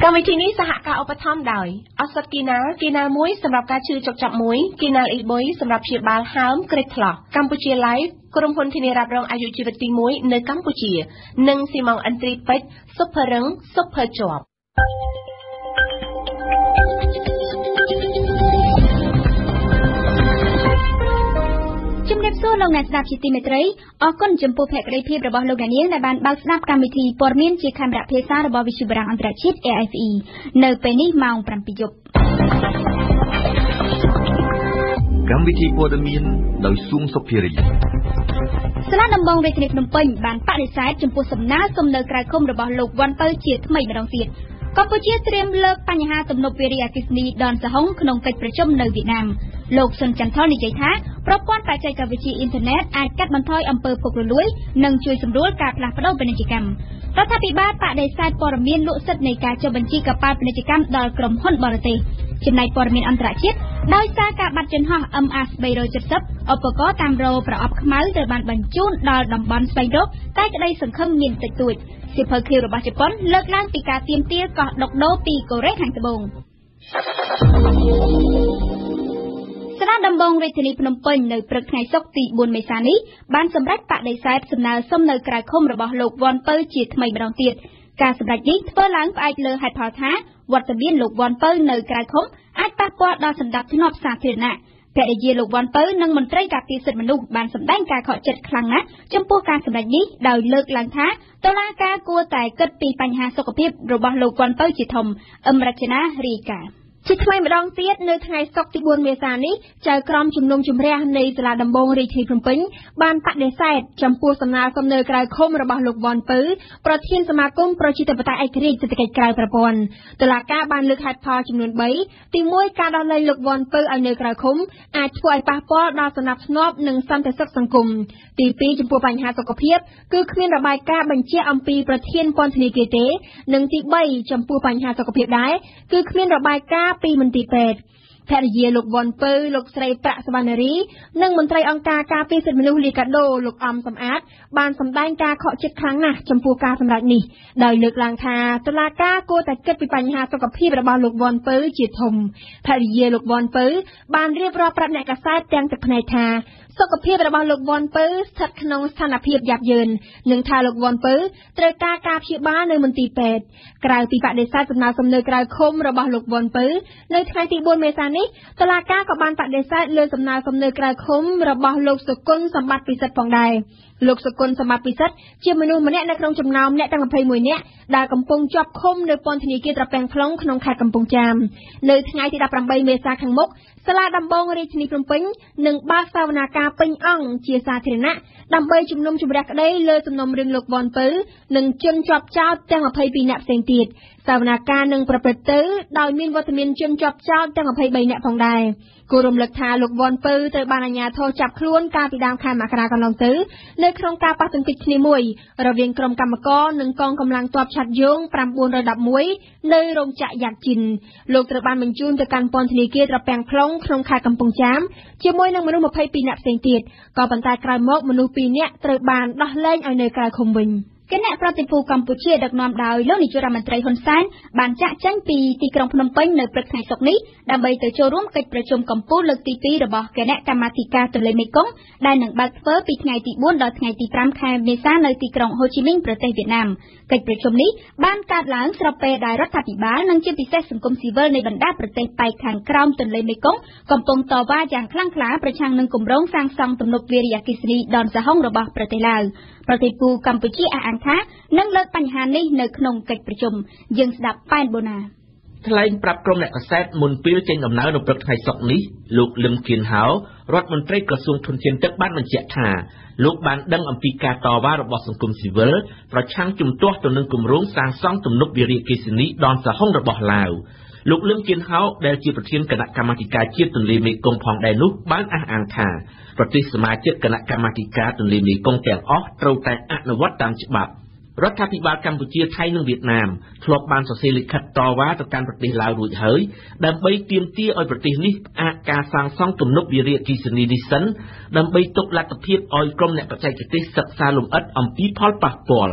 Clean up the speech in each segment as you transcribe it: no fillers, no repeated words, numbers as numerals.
កម្មវិធីនេះសហការឧបត្ថម្ភដោយអសតគីណាមួយសម្រាប់ការជឿចុកចាប់មួយគីណាអ៊ីបុយសម្រាប់ព្យាបាលហើមក្រិចថ្លោះកម្ពុជា Live ក្រុមហ៊ុនធានារ៉ាប់រងអាយុជីវិតទី1នៅកម្ពុជានិងស៊ីម៉ងអិនទ្រីពេជ្រស៊ុបភរឹងស៊ុបភើជាប់ជំរាបសួរលោកអ្នកស្ដាប់ជាទីមេត្រីអរគុណចំពោះភក្ដីភាពរបស់លោកអ្នកនាងដែលបានបើកស្ដាប់កម្មវិធីព័ត៌មានជាខេមរៈភាសារបស់វិទ្យុបារាំងអន្តរជាតិ AFE នៅពេលនេះម៉ោង 7 យប់កម្មវិធីព័ត៌មានដោយស៊ូមសុភារីសាលាដំបងរាជធានីភ្នំពេញបានបដិសេធចំពោះសំណើសុំនៅក្រៅឃុំរបស់លោកវ៉ាន់ពៅជាថ្មីម្ដងទៀតកម្ពុជាត្រៀមលើកបញ្ហាទំនប់វារីអគ្គិសនីដនសហុងក្នុងកិច្ចប្រជុំនៅវៀតណាមលោកសុនចន្ទថននិយាយថាប្រព័ន្ធបច្ចេកវិទ្យាអ៊ីនធឺណិតអាចកាត់បន្ថយអំពើពុករលួយនិងជួយសម្រួលការផ្លាស់ប្តូរពាណិជ្ជកម្មរដ្ឋាភិបាលបដិសេធព័ត៌មានលក់សិទ្ធិនៃការចុះបញ្ជីកប៉ាល់ពាណិជ្ជកម្មដល់ក្រុមហ៊ុនបរទេសចំណែកព័ត៌មានអន្តរជាតិដោយសារការបាត់យន្តហោះ MH370 ឧបករណ៍តាមរោប្រអប់ខ្មៅត្រូវបានបញ្ជូនដល់តំបន់ស្វែងរកតែក្តីសង្ឃឹមមានតិចតួចសៀវភៅឃ្លាវរបស់ជប៉ុនលើកឡើងពីការទាមទារកោះដុកដូរពីកូរ៉េខាងត្បូងសាលាដំបងរាជធានីភ្នំពេញនៅព្រឹកថ្ងៃសុក្រទី4មេសានេះបានសម្រេចបដិសេធសំណើសុំនៅក្រៅឃុំរបស់លោកវ៉ាន់ពៅជាថ្មីម្ដងទៀតការសម្រេចនេះធ្វើឡើងផ្អែកលើហេតុផលថាវត្តមានលោកវ៉ាន់ពៅនៅក្រៅឃុំអាចប៉ះពាល់ដល់សណ្ដាប់ធ្នាប់សាធារណៈភរិយាលោកវ៉ាន់ពៅនិងមន្ត្រីការពារសិទ្ធិមនុស្សបានសម្ដែងការខកចិត្តខ្លាំងណាស់ចំពោះការសម្ដែងនេះដោយលើកឡើងថាតុលាការគួរតែគិតពីបញ្ហាសុខភាពរបស់លោកវ៉ាន់ពៅជាធំរចនារាយការណ៍ជាថ្មីម្ដងទៀតនៅថ្ងៃសុក្រទី4មេសានេះចៅក្រមជំនុំជម្រះនៃសាលាដំបងរាជធានីភ្នំពេញបានបដិសេធចំពោះសំណើសុំនៅក្រៅឃុំរបស់លោកវ៉ាន់ពៅប្រធានសមាគមប្រជាធិបតេយ្យឯករាជ្យសេដ្ឋកិច្ចក្រៅប្រព័ន្ធតុលាការបានលើកហេតុផលចំនួន3ទី1ការដោះលែងលោកវ៉ាន់ពៅឲ្យនៅក្រៅឃុំអាចធ្វើឲ្យប៉ះពាល់ដល់សណ្ដាប់ធ្នាប់និងសន្តិសុខសង្គមទី2ចំពោះបញ្ហាសុខភាពគឺគ្មានរបាយការណ៍បញ្ជាក់អំពីប្រធានពន្ធនាគារទេនិងទី3ចំពោះបញ្ហាសុខភាពដែរគឺគ្មានរបាយការណ៍ពីមន្ទីរពេទ្យភរិយាលោកវ៉ាន់ពៅលោកស្រីប្រាក់សវណ្ណរីនិងមន្ត្រីអង្គការការពារសិទ្ធិមនុស្សលីកាដូលោកអំសំអាតបានសម្ដែងការខកចិត្តខ្លាំងណាស់ចំពោះការសម្រេចនេះដោយលើកឡើងថាតុលាការគួរតែគិតពីបញ្ហាសុខភាពរបស់លោកវ៉ាន់ពៅជាធំភរិយាលោកវ៉ាន់ពៅបានរៀបរាប់ប្រាប់អ្នកកាសែតទាំងទឹកភ្នែកថាសុខភាពរបស់លោកវ៉ាន់ពៅស្ថិតក្នុងស្ថានភាពយ៉ាប់យ៉ឺននិងថាលោកវ៉ាន់ពៅត្រូវការការព្យាបាលនៅមន្ទីរពេទ្យក្រៅពីបដិសេធសំណើសុំនៅក្រៅឃុំរបស់លោកវ៉ាន់ពៅនៅថ្ងៃទី4មេសានេះតុលាការក៏បានបដិសេធលើសំណើសុំនៅក្រៅឃុំរបស់លោកសុគន្ធសម្បត្តិពិសិដ្ឋផងដែរលោកសុគន្ធសម្បត្តិពិសិដ្ឋជាមនុស្សម្នាក់នៅក្នុងចំណោមអ្នកទាំង21នាក់ដែលកំពុងជាប់ឃុំនៅពន្ធនាគារត្រពាំង plong ក្នុងខេត្តកំពង់ចាមនៅថ្ងៃទី18មេសាខាងមុខសាលាដំបងរាជធានីភ្នំពេញនឹងបើកសវនាការពេញអង្គជាសាធារណៈដើម្បីជំនុំជម្រះក្តីលើសំណុំរឿងលោកវ៉ាន់ពៅនិងជនជាប់ចោទទាំង22នាក់ផ្សេងទៀតសវនាការនឹងប្រព្រឹត្តទៅដោយមានវត្តមានជនជាប់ចោទទាំង23នាក់ផងដែរគួររំលឹកថាលោកវ៉ាន់ពៅត្រូវបានអាជ្ញាធរចាប់ខ្លួនកាលពីដើមខែមករាកន្លងទៅនៅក្នុងការប៉ះទង្គិចគ្នាមួយរវាងក្រុមកម្មករនិងកងកម្លាំងទ័ពឆ័ត្រយង911នៅរោងចក្រយ៉ាត់ជីនលោកត្រូវបានបញ្ជូនទៅកាន់ពន្ធនាគារត្រពាំង plong ក្នុងខេត្តកំពង់ចាមជាមួយនឹងមនុស្ស22នាក់ផ្សេងទៀតក៏ប៉ុន្តែក្រោយមកមនុស្ស2នាក់ត្រូវបានដោះលែងឲ្យនៅក្រៅឃុំវិញគណៈប្រតិភូកម្ពុជាដឹកនាំដោយលោកនាយករដ្ឋមន្ត្រីហ៊ុនសែនបានចាក់ចែងពីទីក្រុងភ្នំពេញនៅព្រឹកថ្ងៃសុក្រនេះដើម្បីទៅចូលរួមកិច្ចប្រជុំកំពូលលើកទី2របស់គណៈកម្មាធិការទន្លេមេគង្គដែលនឹងបើកធ្វើពីថ្ងៃទី4ដល់ថ្ងៃទី5ខែមេសានៅទីក្រុងហូជីមីញប្រទេសវៀតណាមកិច្ចប្រជុំនេះបានកើតឡើងស្របពេលដែលរដ្ឋាភិបាលនិងជាពិសេសសង្គមស៊ីវិលនៃបណ្ដាប្រទេសប៉ែកខាងក្រោមទន្លេមេគង្គកំពុងតវ៉ាយ៉ាងខ្លាំងក្លាប្រឆាំងនឹងគម្រោងសាងសង់ទំនប់វារីអគ្គិសនីដនសហុងរបស់ប្រទេសឡាវប្រតិភូកម្ពុជាអះអាងថានឹងលើកបញ្ហានេះនៅក្នុងកិច្ចប្រជុំយើងស្ដាប់ប៉ែនបូណាថ្លែងប្រាប់ក្រុមអ្នកកាសែតមុនពេលចេញដំណើរនៅព្រឹកថ្ងៃសុក្រនេះលោកលឹមគៀនហៅរដ្ឋមន្ត្រីក្រសួងធនធានទឹកបានបញ្ជាក់ថាលោកបានដឹងអំពីការតវ៉ារបស់សង្គមស៊ីវិលប្រឆាំងជំទាស់ទៅនឹងគម្រោងសាងសង់ទំនប់វារីអគ្គិសនីដនសហុងរបស់ឡាវលោកលឹមគៀនហៅដែលជាប្រធានគណៈកម្មាធិការជាតិទន្លេមេគង្គផងដែរនោះបានអះអាងថាប្រទេសសមាជិកគណៈកម្មាធិការទន្លេមេគង្គទាំងអស់ត្រូវតែអនុវត្តតាមច្បាប់រដ្ឋាភិបាលកម្ពុជាថៃនិងវៀតណាមធ្លាប់បានសរសេរលិខិតតវ៉ាទៅកាន់ប្រទេសឡាវរួចហើយដើម្បីទាមទារឲ្យប្រទេសនេះផ្អាកការសាងសង់ទំនប់វារីអគ្គិសនីនេះសិនដើម្បីទុកលទ្ធភាពឲ្យក្រុមអ្នកបច្ចេកទេសសិក្សាលម្អិតអំពីផលប៉ះពាល់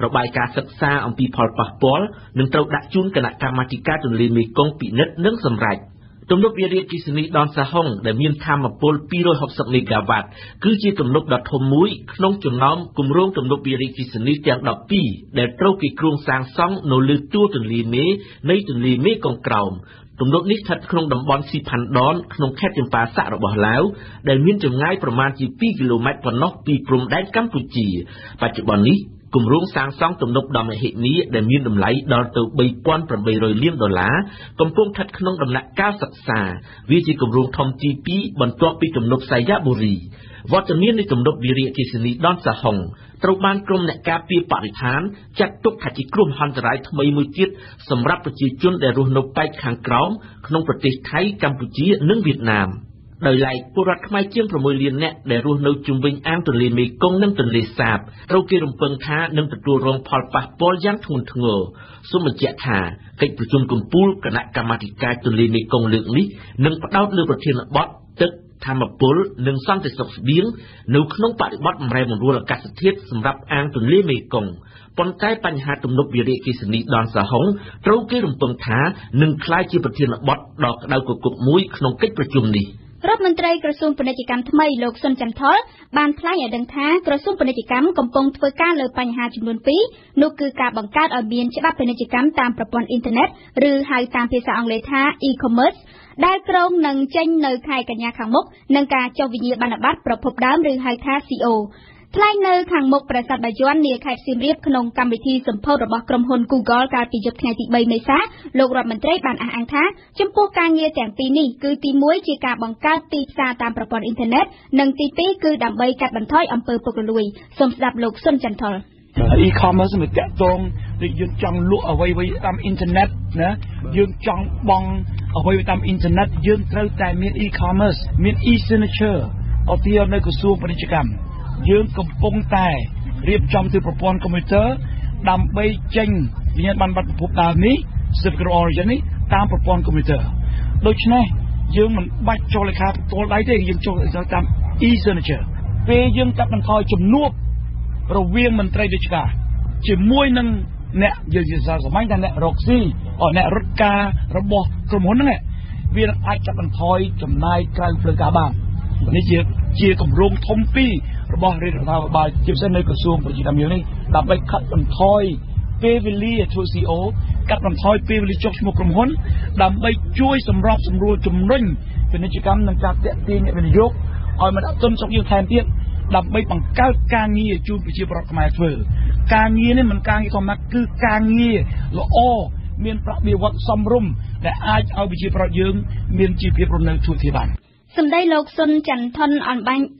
របាយការណ៍សិក្សាអំពីផលប៉ះពាល់នឹងត្រូវដាក់ជូនគណៈកម្មាធិការទន្លេមេគង្គពិនិត្យនិងសម្រេចទំនប់វារីអគ្គិសនីដនសាហុងដែលមានថាមពល260មេហ្គាវ៉ាត់គឺជាទំនប់ដ៏ធំមួយក្នុងចំណោមគម្រោងទំនប់វារីអគ្គិសនីទាំង12ដែលត្រូវគេគ្រោងសាងសង់នៅលើទួលទន្លេមេនៃទន្លេមេគង្គក្រោមទំនប់នេះស្ថិតក្នុងតំបន់ស៊ីផាន់ដនក្នុងខេត្តចម្ប៉ាសាក់របស់ឡាវដែលមានចម្ងាយប្រមាណជា2គីឡូម៉ែត្រប៉ុណ្ណោះពីព្រំដែនកម្ពុជាបច្ចុប្បន្ននេះគម្រោងសាងសង់ទំនប់ដ៏មហិមាដែលមានតម្លៃដល់ទៅ$3,800 លានកំពុងស្ថិតក្នុងដំណាក់កាលសិក្សាវាជាគម្រោងធំទី2បន្ទាប់ពីទំនប់សៃយ៉ាបុរីវត្តមាននៃទំនប់វារីអគ្គិសនីដនសាហុងត្រូវបានក្រុមអ្នកការពារបរិស្ថានចាត់ទុកថាជាគ្រោះមហន្តរាយថ្មីមួយទៀតសម្រាប់ប្រជាជនដែលរស់នៅប៉ែកខាងក្រោមក្នុងប្រទេសថៃកម្ពុជានិងវៀតណាមដោយឡែកពលរដ្ឋខ្មែរជាង6លាននាក់ដែលរស់នៅជុំវិញអាងទន្លេមេគង្គនិងទន្លេសាបត្រូវគេរំពឹងថានឹងទទួលរងផលប៉ះពាល់យ៉ាងធ្ងន់ធ្ងរសូមបញ្ជាក់ថាកិច្ចប្រជុំកំពូលគណៈកម្មាធិការទន្លេមេគង្គលើកនេះនឹងផ្ដោតលើប្រធានបទទឹកធម្មពលនិងសន្តិសុខស្បៀងនៅក្នុងបរិបទបម្រែបម្រួលអាកាសធាតុសម្រាប់អាងទន្លេមេគង្គប៉ុន្តែបញ្ហាទំនប់វារីអគ្គិសនីដនសាហុងត្រូវគេរំពឹងថានឹងក្លាយជាប្រធានបទដ៏ក្តៅគគុកមួយក្នុងកិច្ចប្រជុំនេះរដ្ឋមន្ត្រីក្រសួងពាណិជ្ជកម្មថ្មីលោកសុនចន្ទថុលបានថ្លែងឲ្យដឹងថាក្រសួងពាណិជ្ជកម្មកំពុងធ្វើការលើបញ្ហាចំនួន2នោះគឺការបង្កើតឲ្យមានច្បាប់ពាណិជ្ជកម្មតាមប្រព័ន្ធអ៊ីនធឺណិតឬហៅតាមភាសាអង់គ្លេសថា e-commerce ដែលក្រុងនឹងចេញនៅខែកញ្ញាខាងមុខនឹងការចុះវិញ្ញាបនបត្រប្រភពដើមឬហៅថា CO ថ្លែងនៅខាងមុខប្រាសាទបាយ័ននាខេត្តសៀមរាបក្នុងកម្មវិធីសម្ពោធរបស់ក្រុមហ៊ុន Google កាលពីយប់ថ្ងៃទី3មេសាលោករដ្ឋមន្ត្រីបានអះអាងថាចំពោះការងារទាំងពីរនេះគឺទី1ជាការបង្កើតទីផ្សារតាមប្រព័ន្ធអ៊ីនធឺណិតនិងទី2គឺដើម្បីកាត់បន្ថយអំពើពុករលួយសូមស្ដាប់លោកសុនចន្ទថុល e-commerce មិនតាក់ទងដូចយើងចង់លក់អ្វីៗតាមអ៊ីនធឺណិតណាយើងចង់បង់អ្វីៗតាមអ៊ីនធឺណិតយើងត្រូវតែមាន e-commerce មាន e-signature ឧទាហរណ៍នៅក្រសួងពាណិជ្ជកម្មយើងកំពុងតែរៀបចំទៅប្រព័ន្ធកុំព្យូទ័រដើម្បីចេញវិញ្ញាបនបត្រប្រភពដើមនេះ certificate of origin នេះតាមប្រព័ន្ធកុំព្យូទ័រដូច្នេះយើងមិនបាច់ចុះលេខាផ្ទាល់ដៃទេយើងចុះតាម e-signature ពេលយើងកាត់បន្ថយចំនួនរវាងមន្ត្រីរាជការជាមួយនឹងអ្នកយើងជាសារសម័យថាអ្នករកស៊ីអ្នករត់ការរបស់ក្រុមហ៊ុនហ្នឹងវានឹងអាចកាត់បន្ថយចំណាយក្រៅផ្លូវការបាននេះជាគម្រោងធំពីររបស់រដ្ឋាភិបាលជាពិសេសនៅក្រសួងពាណិជ្ជកម្មយើងនេះដើម្បីកាត់បន្ថយពេលវេលាធ្វើ CO កាត់បន្ថយពេលវេលាចុះឈ្មោះក្រុមហ៊ុនដើម្បីជួយសម្របសម្រួលជំរុញពាណិជ្ជកម្មនិងការទាក់ទាញអ្នកវិនិយោគឲ្យមកដាក់ទុនស្រុកយើងថែមទៀតដើម្បីបង្កើតការងារជូនប្រជាពលរដ្ឋខ្មែរធ្វើការងារនេះមិនការងារធម្មតាគឺការងារល្អមានប្រាក់បៀវត្សសមរម្យដែលអាចឲ្យប្រជាពលរដ្ឋយើងមានជីវភាពរស់នៅធូរធារបានសម្ដីលោកសុនចន្ទថុលអំ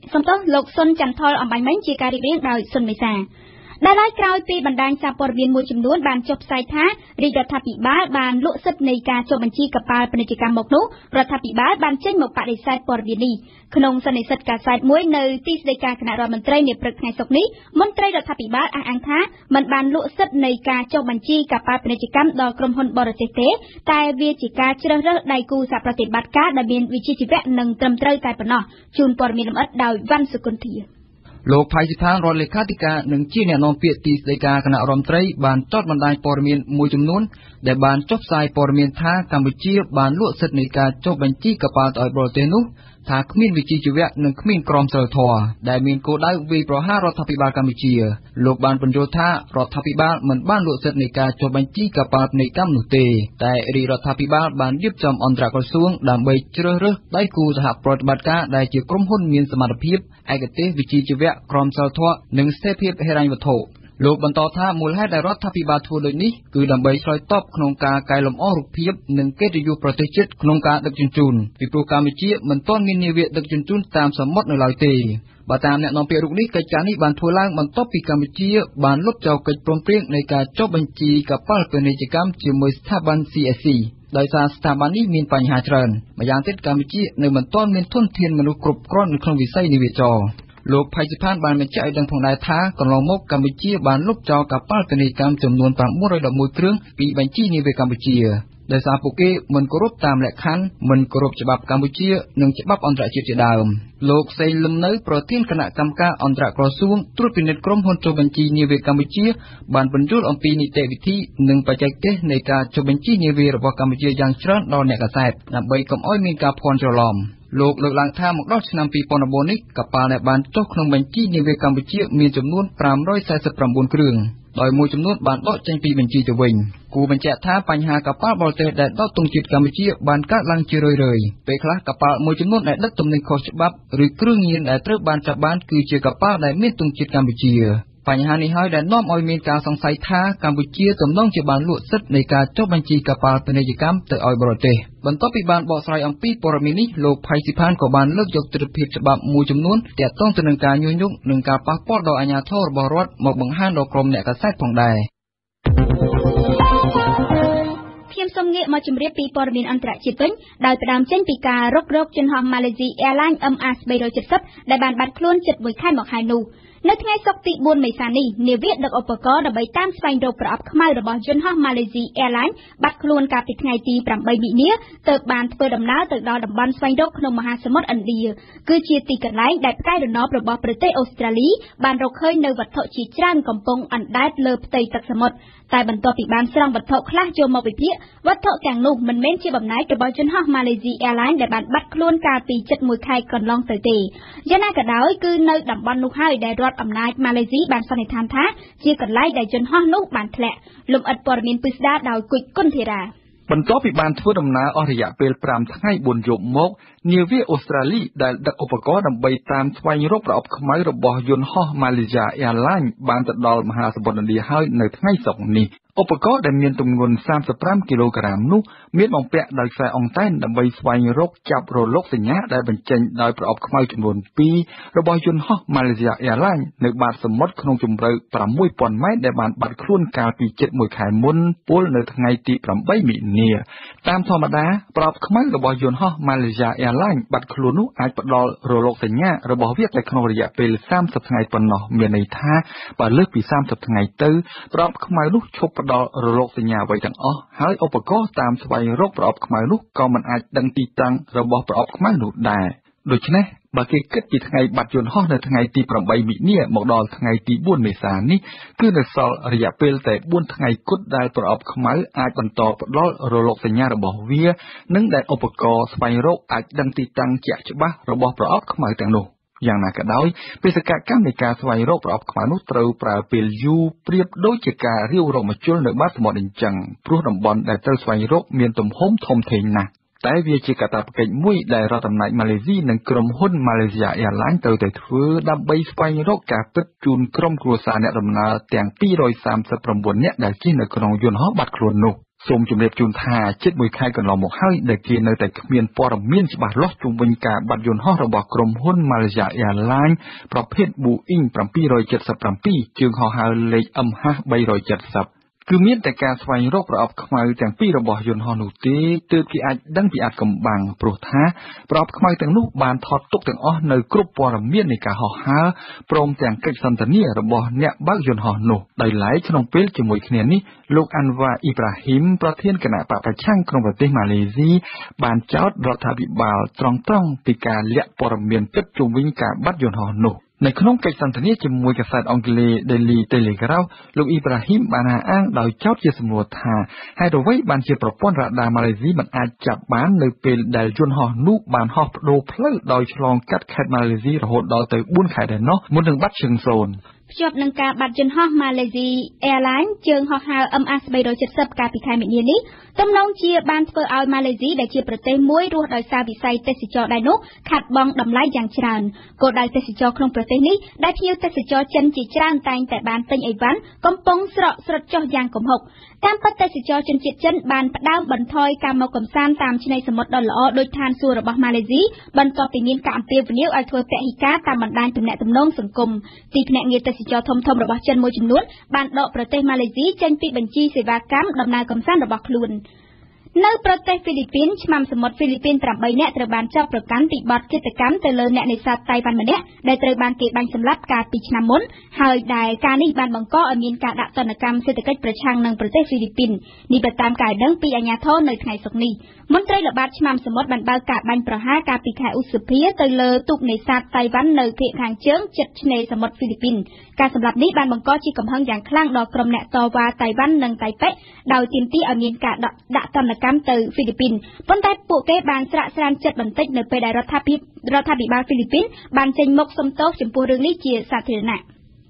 បញ្ញមិញជាការរៀបរៀងដោយសុនមេសាដែលហើយក្រោយពីបណ្ដាញសារព័ត៌មានមួយចំនួនបានចុះផ្សាយថារាជរដ្ឋាភិបាលបានលក់សិទ្ធិនៃការចុះបញ្ជីកប៉ាល់ពាណិជ្ជកម្មមកនោះរដ្ឋាភិបាលបានចេញមកបដិសេធព័ត៌មាននេះក្នុងសន្និសីទកាសែតមួយនៅទីស្តីការគណៈរដ្ឋមន្ត្រីនាព្រឹកថ្ងៃសុក្រនេះមន្ត្រីរដ្ឋាភិបាលអះអាងថាមិនបានលក់សិទ្ធិនៃការចុះបញ្ជីកប៉ាល់ពាណិជ្ជកម្មដល់ក្រុមហ៊ុនបរទេសទេតែវាជាការជ្រើសរើសដៃគូសហប្រតិបត្តិការដែលមានវិជ្ជាជីវៈនិងត្រឹមត្រូវតែប៉ុណ្ណោះជូនព័ត៌មានលម្អិតដោយវ៉ាន់សុគន្ធាលោកផៃសិដ្ឋានរដ្ឋលេខាធិការនិងជាអ្នកនាំពាក្យទីស្តីការគណៈរដ្ឋមន្ត្រីបានចោទបណ្ដាញព័ត៌មានមួយចំនួនដែលបានចុះផ្សាយព័ត៌មានថាកម្ពុជាបានលក់សិទ្ធិនៃការចុះបញ្ជីកប៉ាល់ទៅឲ្យបរទេសនោះថាគ្មានវិជ្ជាជីវៈនិងគ្មានក្រមសីលធម៌ដែលមានគោលដៅវាយប្រហាររដ្ឋាភិបាលកម្ពុជាលោកបានបញ្យល់ថារដ្ឋាភិបាលមិនបានលក់សិទ្ធិនៃការចុះបញ្ជីកប៉ាល់នៃកម្មនោះទេតែរាជរដ្ឋាភិបាលបានរៀបចំអន្តរក្រសួងដើម្បីជ្រើសរើសដៃគូសហប្រតិបត្តិការដែលជាក្រុមហ៊ុនមានសមត្ថភាពឯកទេសវិជ្ជាជីវៈក្រមសីលធម៌និងស្ថិរភាពហិរញ្ញវត្ថុលោកបន្តថាមូលហេតុដែលរដ្ឋាភិបាលធ្វើដូចនេះគឺដើម្បីឆ្លើយតបក្នុងការកែលម្អរូបភាពនិងកិត្តិយសប្រទេសជាតិក្នុងការដឹកជញ្ជូនពីព្រោះកម្ពុជាមិនទាន់មាននាវាដឹកជញ្ជូនតាមសមុទ្រនៅឡើយទេបើតាមអ្នកនាំពាក្យរូបនេះកិច្ចការនេះបានធ្វើឡើងបន្ទាប់ពីកម្ពុជាបានលុបចោលកិច្ចព្រមព្រៀងនៃការចុះបញ្ជីកប៉ាល់ពាណិជ្ជកម្មជាមួយស្ថាប័ន CSC ដោយសារស្ថាប័ននេះមានបញ្ហាច្រើនម្យ៉ាងទៀតកម្ពុជានៅមិនទាន់មានធនធានមនុស្សគ្រប់គ្រាន់នៅក្នុងវិស័យនាវាចរលោកផៃសិដ្ឋានបានបញ្ជាក់ឲ្យដឹងផងដែរថាកន្លងមកកម្ពុជាបានលុបចោលកប៉ាល់ពាណិជ្ជកម្មចំនួន911គ្រឿងពីបញ្ជីនាវាកម្ពុជាដោយសារពួកគេមិនគោរពតាមលក្ខខណ្ឌមិនគោរពច្បាប់កម្ពុជានិងច្បាប់អន្តរជាតិជាដើមលោកសេងលឹមនៅប្រធានគណៈកម្មការអន្តរក្រសួងត្រួតពិនិត្យក្រុមហ៊ុនចុះបញ្ជីនាវាកម្ពុជាបានបញ្យល់អំពីនីតិវិធីនិងបច្ចេកទេសនៃការចុះបញ្ជីនាវារបស់កម្ពុជាយ៉ាងច្រើនដល់អ្នកកាសែតដើម្បីកុំឲ្យមានការភាន់ច្រឡំលោកលើកឡើងថាមកដល់ឆ្នាំ2014នេះកប៉ាល់ដែលបានចុះក្នុងបញ្ជីនាវាកម្ពុជាមានចំនួន549គ្រឿងដោយមួយចំនួនបានដកចេញពីបញ្ជីទៅវិញគួរបញ្ជាក់ថាបញ្ហាកប៉ាល់បរទេសដែលដកទង់ជាតិកម្ពុជាបានកើតឡើងជារឿយៗពេលខ្លះកប៉ាល់មួយចំនួនដែលដឹកទំនិញខុសច្បាប់ឬគ្រឿងញៀនដែលត្រូវបានចាប់បានគឺជាកប៉ាល់ដែលមានទង់ជាតិកម្ពុជាបញ្ហានេះហើយដែលនាំឲ្យមានការសង្ស័យថាកម្ពុជាទំនងជាបានលក់សិទ្ធិនៃការចុះបញ្ជីកប៉ាល់ពាណិជ្ជកម្មទៅឲ្យបរទេសបន្ទាប់ពីបានបកស្រាយអំពីព័ត៌មាននេះលោកផៃស៊ីផានក៏បានលើកយកទិដ្ឋភាពច្បាប់មួយចំនួនទាក់ទងទៅនឹងការញុះញង់និងការប៉ះពាល់ដល់អាជ្ញាធររបស់រដ្ឋមកបង្ហាញដល់ក្រុមអ្នកកាសែតផងដែរខ្ញុំសូមងាកមកជម្រាបពីព័ត៌មានអន្តរជាតិវិញដោយផ្ដើមចេញពីការរុករកជនហោះ Malaysia Airlines MH370 ដែលបានបាត់ខ្លួនជិត1ខែមកហើយនោះនៅថ្ងៃសុក្រទី4មេសានេះនាវាដឹកឧបករណ៍ដើម្បីតាមស្វែងរកប្រអប់ខ្មៅរបស់យន្តហោះ Malaysia Airlines បាត់ខ្លួនកាលពីថ្ងៃទី8មីនាទើបបានធ្វើដំណើរទៅដល់តំបន់ស្វែងរកក្នុងមហាសមុទ្រឥណ្ឌាគឺជាទីកន្លែងដែលផ្កាយរណបរបស់ប្រទេសអូស្ត្រាលីបានរកឃើញនៅវត្ថុជាច្រើនកំពុងអណ្ដែតលើផ្ទៃទឹកសមុទ្រតែបន្ទាប់ពីបានស្រង់វត្ថុខ្លះចូលមកវិភាគវត្ថុទាំងនោះមិនមែនជាបំណែករបស់យន្តហោះ Malaysia Airlines ដែលបានបាត់ខ្លួនកាលពីជិត1ខែកន្លងទៅទេយ៉ាងណាក៏ដោយគឺនៅតំបន់នោះហើយដែលរដ្ឋអំណាចម៉ាឡេស៊ីបានសន្និដ្ឋានថាជាកន្លែងដែលយន្តហោះនោះបានធ្លាក់លំអិតព័ត៌មានពិស្ដារដោយគុជគុណធីរ៉ាបន្ទាប់ពីបានធ្វើដំណើរអស់រយៈពេល5ថ្ងៃ4យប់មកនាវាអូស្ត្រាលីដែលដឹកឧបករណ៍ដើម្បីតាមស្វែងរកប្រអប់ខ្មៅរបស់យន្តហោះ Malaysia Airlines បានទៅដល់មហាសមុទ្រឥណ្ឌាហើយនៅថ្ងៃសុក្រនេះឧបករណ៍ដែលមានទម្ងន់35គីឡូក្រាមនោះមានបំពាក់ដោយខ្សែអុងតែនដើម្បីស្វែងរកចាប់រលកសញ្ញាដែលបញ្ចេញដោយប្រអប់ខ្មៅចំនួន2របស់យន្តហោះ Malaysia Airlines នៅបាតសមុទ្រក្នុងជម្រៅ 6000 ម៉ែត្រដែលបានបាត់ខ្លួនកាលពីជិត1ខែមុនពលនៅថ្ងៃទី8មីនាតាមធម្មតាប្រអប់ខ្មៅរបស់យន្តហោះ Malaysia Airlines បាត់ខ្លួននោះអាចផ្ដល់រលកសញ្ញារបស់វាតែក្នុងរយៈពេល30ថ្ងៃប៉ុណ្ណោះមានន័យថាបើលើសពី30ថ្ងៃទៅប្រអប់ខ្មៅនោះឈប់ផ្ដល់រលកសញ្ញាអ្វីទាំងអស់ហើយឧបករណ៍តាមស្វែងរកប្រអប់ខ្មៅនោះក៏មិនអាចដឹងទីតាំងរបស់ប្រអប់ខ្មៅនោះដែរដូច្នេះបើគេគិតពីថ្ងៃបាត់យន្តហោះនៅថ្ងៃទី8មីនាមកដល់ថ្ងៃទី4មេសានេះគឺនៅសល់រយៈពេលតែ4ថ្ងៃគត់ដែលប្រអប់ខ្មៅអាចបន្តផ្ដល់រលកសញ្ញារបស់វានិងដែលឧបករណ៍ស្វែងរកអាចដឹងទីតាំងជាក់ច្បាស់របស់ប្រអប់ខ្មៅទាំងនោះយ៉ាងណាក៏ដោយបេសកកម្មនៃការស្វែងរកប្រអប់ខ្មៅនោះត្រូវប្រើពេលយូរប្រៀបដូចជាការរាវរកមជុលនៅបាតសមុទ្រអញ្ចឹងព្រោះតំបន់ដែលត្រូវស្វែងរកមានទំហំធំធេងណាស់តែវាជាកាតព្វកិច្ចមួយដែលរដ្ឋអំណាចម៉ាឡេស៊ីនិងក្រុមហ៊ុន Malaysia Airlines ត្រូវតែធ្វើដើម្បីស្វែងរកការពិតជូនក្រុមគ្រួសារអ្នកដំណើរទាំង239នាក់ដែលជិះនៅក្នុងយន្តហោះបាត់ខ្លួននោះសូមជម្រាបជូនថាជិត1ខែកន្លងមកហើយដែលគេនៅតែគ្មានព័ត៌មានច្បាស់លាស់ជុំវិញការបាត់យន្តហោះរបស់ក្រុមហ៊ុន Malaysia Airlines ប្រភេទ Boeing 777 ជើងហោះហើរលេខ MH370 គឺមានតែការស្វែងរកប្រអប់ខ្មៅទាំងពីររបស់យន្តហោះនោះទេទើបគេអាចដឹងពីអាថ៌កំបាំងព្រោះថាប្រអប់ខ្មៅទាំងនោះបានថតទុកទាំងអស់នៅគ្រប់ព័ត៌មាននៃការហោះហើរព្រមទាំងកិច្ចសន្ទនារបស់អ្នកបើកយន្តហោះនោះដោយឡែកក្នុងពេលជាមួយគ្នានេះលោកអាន់វ៉ាអ៊ីប្រាហ៊ីមប្រធានគណៈបកប្រឆាំងក្នុងប្រទេសម៉ាឡេស៊ីបានចោទរដ្ឋាភិបាលត្រង់ពីការលាក់ព័ត៌មានពិតជុំវិញការបាត់យន្តហោះនោះនៅក្នុងកិច្ចសន្ទនាជាមួយកាសែតអង់គ្លេស Daily Telegraph លោកអ៊ីប្រាហ៊ីមបានអាងដោយចោទជាសំណួរថាហេតុអ្វីបានជាប្រព័ន្ធរ៉ាដាម៉ាឡេស៊ីមិនអាចចាប់បាននៅពេលដែលយន្តហោះនោះបានហោះប្តូរផ្លូវដោយឆ្លងកាត់ខេត្តម៉ាឡេស៊ីរហូតដល់ទៅ4ខែដែរនោះមុននឹងបាត់ជើងសូន្យភ្ជាប់នឹងការបាត់យន្តហោះ Malaysia Airlines ជើងហោះហើរ MH370 កាលពីខែមីនានេះទំនងជាបានធ្វើឲ្យម៉ាឡេស៊ីដែលជាប្រទេសមួយរស់ដោយសារវិស័យទេសចរណ៍ដែរនោះខាត់បង់តម្លៃយ៉ាងច្រើនគោលដៅទេសចរណ៍ក្នុងប្រទេសនេះដែលភ្ញៀវទេសចរចិនជាច្រើនតែងតែបានទិញអីវ៉ាន់កំពុងស្រកស្រត់ចុះយ៉ាងគំហុកតាមពិតទេសចរជនជាតិចិនបានផ្ដើមបន្ថយការមកកំសាន្តតាមឆ្នេរសមុទ្រដ៏ល្អដោយឋានសួគ៌របស់ម៉ាឡេស៊ីបន្ទាប់ពីមានការអំពាវនាវឲ្យធ្វើពហិការតាមបណ្ដាញទំនាក់ទំនងសង្គមទីភ្នាក់ងារទេសចរធំៗរបស់ចិនមួយចំនួនបានដកប្រទេសម៉ាឡេស៊ីចេញពីបញ្ជីសេវាកម្មដំណើរកម្សាន្តរបស់ខ្លួននៅប្រទេសហ្វីលីពីនឆ្មាំសមុទ្រហ្វីលីពីន8នាក់ត្រូវបានចាប់ប្រកាន់ពីបទឃាតកម្មទៅលើអ្នកនេសាទតៃវ៉ាន់ម្នាក់ដែលត្រូវបានគេបាញ់សម្លាប់កាលពីឆ្នាំមុនហើយដែលការនេះបានបង្កឲ្យមានការដាក់ទណ្ឌកម្មសេដ្ឋកិច្ចប្រឆាំងនឹងប្រទេសហ្វីលីពីននេះបើតាមការដឹងពីអាជ្ញាធរនៅថ្ងៃសុក្រនេះមន្ត្រីល្បាតឆ្មាំសមុទ្របានបើកការបាញ់ប្រហារកាលពីខែឧសភាទៅលើទូកនេសាទតៃវ៉ាន់នៅភាគខាងជើងជិតឆ្នេរសមុទ្រហ្វីលីពីនការសម្លាប់នេះបានបង្កជាកំហឹងយ៉ាងខ្លាំងដល់ក្រុមអ្នកតវ៉ាតៃវ៉ាន់និងតៃប៉េដោយទាមទារឲ្យមានការដាក់ទណ្ឌកម្មទៅហ្វីលីពីនប៉ុន្តែពួកគេបានស្រាកស្រានចិត្តបន្តិចនៅពេលដែលរដ្ឋាភិបាលហ្វីលីពីនបានចេញមុខសុំទោសចំពោះរឿងនេះជាសាធារណៈ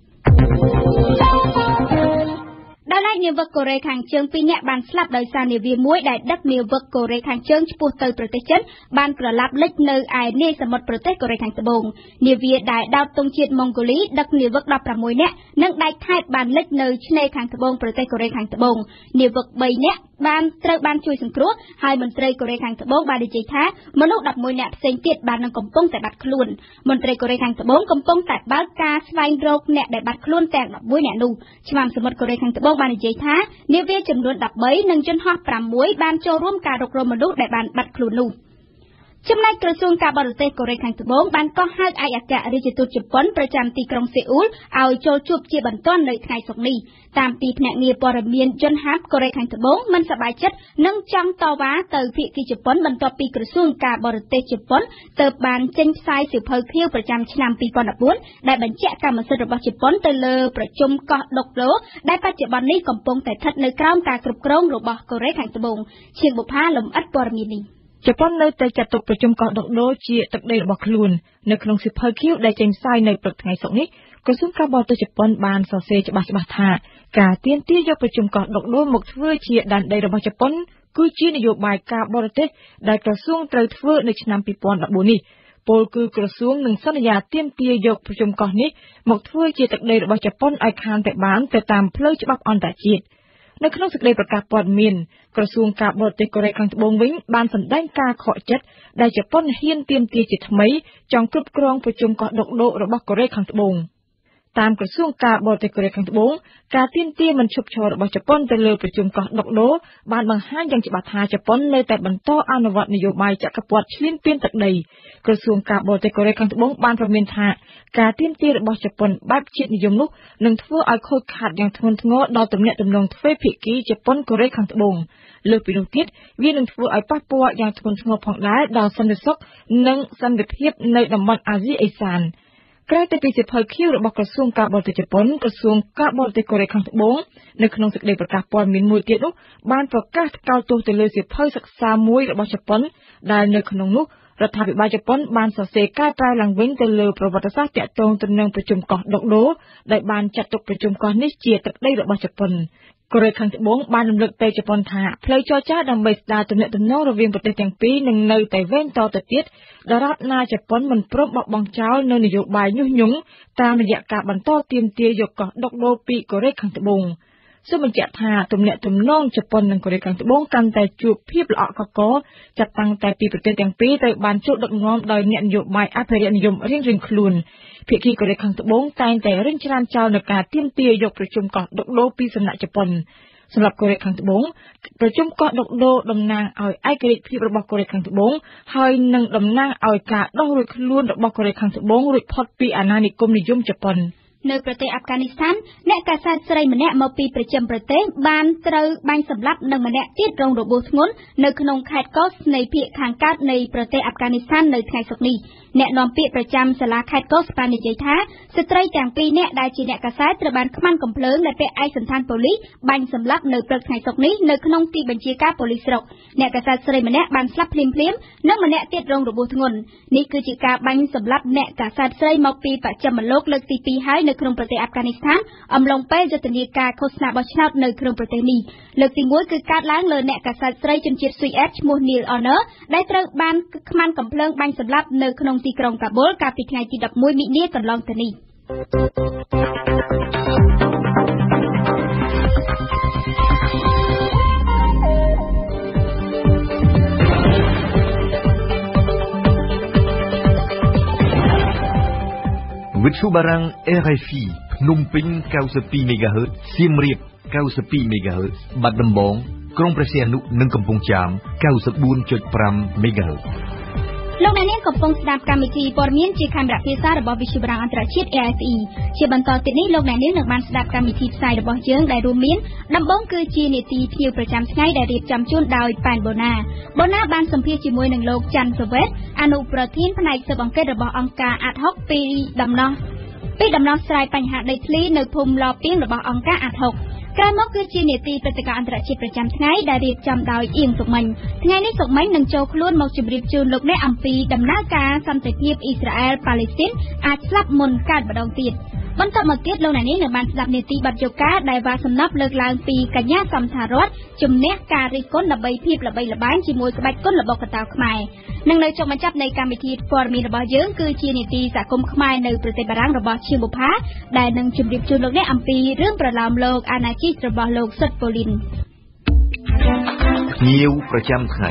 ដោយឡែកនាវិកកូរ៉េខាងជើង2នាក់បានស្លាប់ដោយសារនាវាមួយដែលដឹកនាវិកកូរ៉េខាងជើងឆ្ពោះទៅប្រទេសចិនបានក្រឡាប់លិចនៅឯនាយសមុទ្រប្រទេសកូរ៉េខាងត្បូងនាវាដែលដោតទង់ជាតិម៉ុងហ្គូលីដឹកនាវិក16នាក់និងដែកថែបបានលិចនៅឆ្នេរខាងត្បូងប្រទេសកូរ៉េខាងត្បូងនាវិក3នាក់ត្រូវបានជួយសង្គ្រោះហើយមន្ត្រីកូរ៉េខាងត្បូងបាននិយាយថាមនុស្ស11នាក់ផ្សេងទៀតបាននឹងកំពុងតែបាត់ខ្លួនមន្ត្រីកូរ៉េខាងត្បូងកំពុងតែបើកការស្វែងរកអ្នកដែលបាត់ខ្លួនទាំង11នាក់នោះឆ្មាំសមុទ្រកូរ៉េខាងត្បូងបាននិយាយថានាវាចំនួន13និងយន្តហោះ6បានចូលរួមការរករកមនុស្សដែលបានបាត់ខ្លួននោះចំណែកក្រសួងការបរទេសកូរ៉េខាងត្បូងបានកោះហៅឯកអគ្គរដ្ឋទូតជប៉ុនប្រចាំទីក្រុងសេអ៊ូលឲ្យចូលជួបជាបន្ទាន់នៅថ្ងៃសុក្រនេះតាមទីភ្នាក់ងារព័ត៌មានយន្តហោះកូរ៉េខាងត្បូងមិនសប្បាយចិត្តនិងចង់តវ៉ាទៅភាគីជប៉ុនបន្ទាប់ពីក្រសួងការបរទេសជប៉ុនទើបបានចេញផ្សាយសៀវភៅខៀវប្រចាំឆ្នាំ2014ដែលបញ្ជាក់កម្មសិទ្ធិរបស់ជប៉ុនទៅលើប្រជុំកោះដុកឡូដែលបច្ចុប្បន្ននេះកំពុងតែស្ថិតនៅក្រោមការគ្រប់គ្រងរបស់កូរ៉េខាងត្បូងឈៀងបុប្ផាលំអិតព័ត៌មាននេះជប៉ុននៅតែចាត់ទុកប្រជុំកោះដុកដូជាទឹកដីរបស់ខ្លួននៅក្នុងសៀវភៅខៀវដែលចេញផ្សាយនៅព្រឹកថ្ងៃសុក្រនេះក្រសួងការបរទេសជប៉ុនបានសរសេរច្បាស់ៗថាការទាមទារយកប្រជុំកោះដុកដូមកធ្វើជាដែនដីរបស់ជប៉ុនគឺជានយោបាយការបរទេសដែលក្រសួងត្រូវធ្វើនៅឆ្នាំ2014នេះពលគឺក្រសួងនឹងសន្យាទាមទារយកប្រជុំកោះនេះមកធ្វើជាទឹកដីរបស់ជប៉ុនឲ្យខានតែបានទៅតាមផ្លូវច្បាប់អន្តរជាតិនៅក្នុងសេចក្តីប្រកាសព័ត៌មានក្រសួងការបរទេសកូរ៉េខាងត្បូងវិញបានសម្ដែងការខកចិត្តដែលជប៉ុនហ៊ានទាមទារជាថ្មីចង់គ្រប់គ្រងប្រជុំកោះដុកដូរបស់កូរ៉េខាងត្បូងតាមក្រសួងការបរទេសកូរ៉េខាងត្បូងការទាមទារមិនឈប់ឈររបស់ជប៉ុនទៅលើប្រជុំកោះដុកដូបានបង្ហាញយ៉ាងច្បាស់ថាជប៉ុននៅតែបន្តអនុវត្តនយោបាយចក្រពត្តិឈ្លានពានទឹកដីក្រសួងការបរទេសកូរ៉េខាងត្បូងបានប្រមានថាការទាមទាររបស់ជប៉ុនបែបជាតិនិយមនោះនឹងធ្វើឲ្យខូចខាតយ៉ាងធ្ងន់ធ្ងរដល់ទំនាក់ទំនងទ្វេភាគីជប៉ុនកូរ៉េខាងត្បូងលើសពីនោះទៀតវានឹងធ្វើឲ្យប៉ះពាល់យ៉ាងធ្ងន់ធ្ងរផងដែរដល់សន្តិសុខនិងសន្តិភាពនៅតំបន់អាស៊ីអេសានក្រៅពីសៀវភៅខៀវរបស់ក្រសួងការបរទេសជប៉ុនក្រសួងការបរទេសកូរ៉េខាងត្បូងនៅក្នុងសេចក្តីប្រកាសព័ត៌មានមួយទៀតនោះបានប្រកាសថ្កោលទោសទៅលើសៀវភៅសិក្សាមួយរបស់ជប៉ុនដែលនៅក្នុងនោះរដ្ឋាភិបាលជប៉ុនបានសរសេរកែប្រែឡើងវិញទៅលើប្រវត្តិសាស្ត្រទាក់ទងទៅនឹងប្រជុំកោះដុកដូដែលបានចាត់ទុកប្រជុំកោះនេះជាទឹកដីរបស់ជប៉ុនកូរ៉េខាងត្បូងបានរំលឹកទៅជប៉ុនថាផ្លូវចរចាដើម្បីស្ដារទំនាក់ទំនងរវាងប្រទេសទាំងពីរនឹងនៅតែវែងតទៅទៀតដរាបណាជប៉ុនមិនព្រមបោះបង់ចោលនៅនយោបាយញុះញង់តាមរយៈការបន្តទាមទារយកកោះដុកដូពីកូរ៉េខាងត្បូងសូមបញ្ជាក់ថាទំនាក់ទំនងជប៉ុននិងកូរ៉េខាងត្បូងកាន់តែជួបភាពល្អក់កកចាប់តាំងតែពីប្រទេសទាំងពីរត្រូវបានចូលដឹកនាំដោយអ្នកនយោបាយអភិរក្សនិយមរៀងៗខ្លួនភាគីកូរ៉េខាងត្បូងតែងតែរិញច្រានចោលនឹងការទាមទារយកប្រជុំកោះដុកដូពីសំណាក់ជប៉ុនសម្រាប់កូរ៉េខាងត្បូងប្រជុំកោះដុកដូតំណាងឲ្យឯករាជ្យភាពរបស់កូរ៉េខាងត្បូងហើយនឹងតំណាងឲ្យការដោះរួចខ្លួនរបស់កូរ៉េខាងត្បូងរួចផុតពីអាណានិគមនិយមជប៉ុននៅប្រទេសអាហ្វហ្គានីស្ថានអ្នកកាសែតស្រីម្នាក់មកពីប្រចាំប្រទេសបានត្រូវបាញ់សម្លាប់និងម្នាក់ទៀតរងរបួសធ្ងន់នៅក្នុងខេត្តកូសនៃភាគខាងកើតនៃប្រទេសអាហ្វហ្គានីស្ថាននៅថ្ងៃសុក្រនេះអ្នកនាំពាក្យប្រចាំសាលាខេត្តកូសបាននិយាយថាស្ត្រីទាំងពីរនាក់ដែលជាអ្នកកាសែតត្រូវបានខ្មាំងកំភ្លើងដែលពាក់ឯកសណ្ឋានប៉ូលីសបាញ់សម្លាប់នៅព្រឹកថ្ងៃសុក្រនេះនៅក្នុងទីបញ្ជាការប៉ូលីសស្រុកអ្នកកាសែតស្រីម្នាក់បានស្លាប់ភ្លាមៗនិងម្នាក់ទៀតរងរបួសធ្ងន់នេះគឺជាការបាញ់សម្លាប់អ្នកកាសែតស្រីមកពីបច្ចិមលោកលើកទី2ហើយនៅក្នុងប្រទេសអាហ្វហ្គានីស្ថានអំឡុងពេលយុទ្ធនាការឃោសនាបោះឆ្នោតនៅក្នុងប្រទេសនេះលើកទី1គឺកើតឡើងលើអ្នកកាសែតស្រីជនជាតិស៊ុយអែតឈ្មោះ Neil Honor ដែលត្រូវបានខ្មាំងកំភ្លើងបាញ់សម្លាប់នៅក្នុងទីក្រុងកាបូលកាលពីថ្ងៃទី11មិនិនាកន្លងទៅនេះវិទ្យុបារាំង RFI ភ្នំពេញ 92 MHz សៀមរាប 92 MHz បាត់ដំបងក្រុងព្រះសីហនុនិងកំពង់ចាម 94.5 MHz លោកអ្នកនាងកំពុងស្ដាប់កម្មវិធីព័ត៌មានជាខេមរៈភាសារបស់វិទ្យុបារាំងអន្តរជាតិ AFE ជាបន្តទៀតនេះលោកអ្នកនាងនឹងបានស្ដាប់កម្មវិធីផ្សាយរបស់យើងដែលរួមមានដំបូងគឺជានីតិភ្ញៀវប្រចាំថ្ងៃដែលរៀបចំជូនដោយប៉ែនបូណាបានសម្ភាសជាមួយនឹងលោកច័ន្ទសវេតអនុប្រធានផ្នែកស៊ើបអង្កេតរបស់អង្គការ Ad Hoc ពីដំណោះស្រាយបញ្ហាដីធ្លីនៅភូមិឡពីងរបស់អង្គការ Ad Hoc ក្រោយមកគឺជានីតិព្រឹត្តិការណ៍អន្តរជាតិប្រចាំថ្ងៃដែលរៀបចំដោយអៀងសុមិញថ្ងៃនេះសុមិញនឹងចូលខ្លួនមកជម្រាបជូនលោកអ្នកអំពីដំណើរការសន្តិភាពអ៊ីស្រាអែលប៉ាឡេស្ទីនអាចស្លាប់មុនកើតម្ដងទៀតបន្តមកទៀតលោកអ្នកនាងនឹងបានស្ដាប់នីតិបទយកាដែលវ៉ាសំណប់លើកឡើងពីកញ្ញាសំថារតជំនះការរិះគន់ដើម្បីភាពល្បីល្បាញជាមួយក្បាច់គុនរបស់កតាខ្មែរនិងនៅចុងបញ្ចប់នៃកម្មវិធីព័ត៌មានរបស់យើងគឺជានីតិសហគមន៍ខ្មែរនៅប្រទេសបារាំងរបស់ឈៀងបុប្ផាដែលនឹងជម្រាបជូនលោកអ្នកអំពីរឿងប្រឡោមលោកអាណាជីករបស់លោកសុតប៉ូលីនភ្ញៀវប្រចាំថ្ងៃ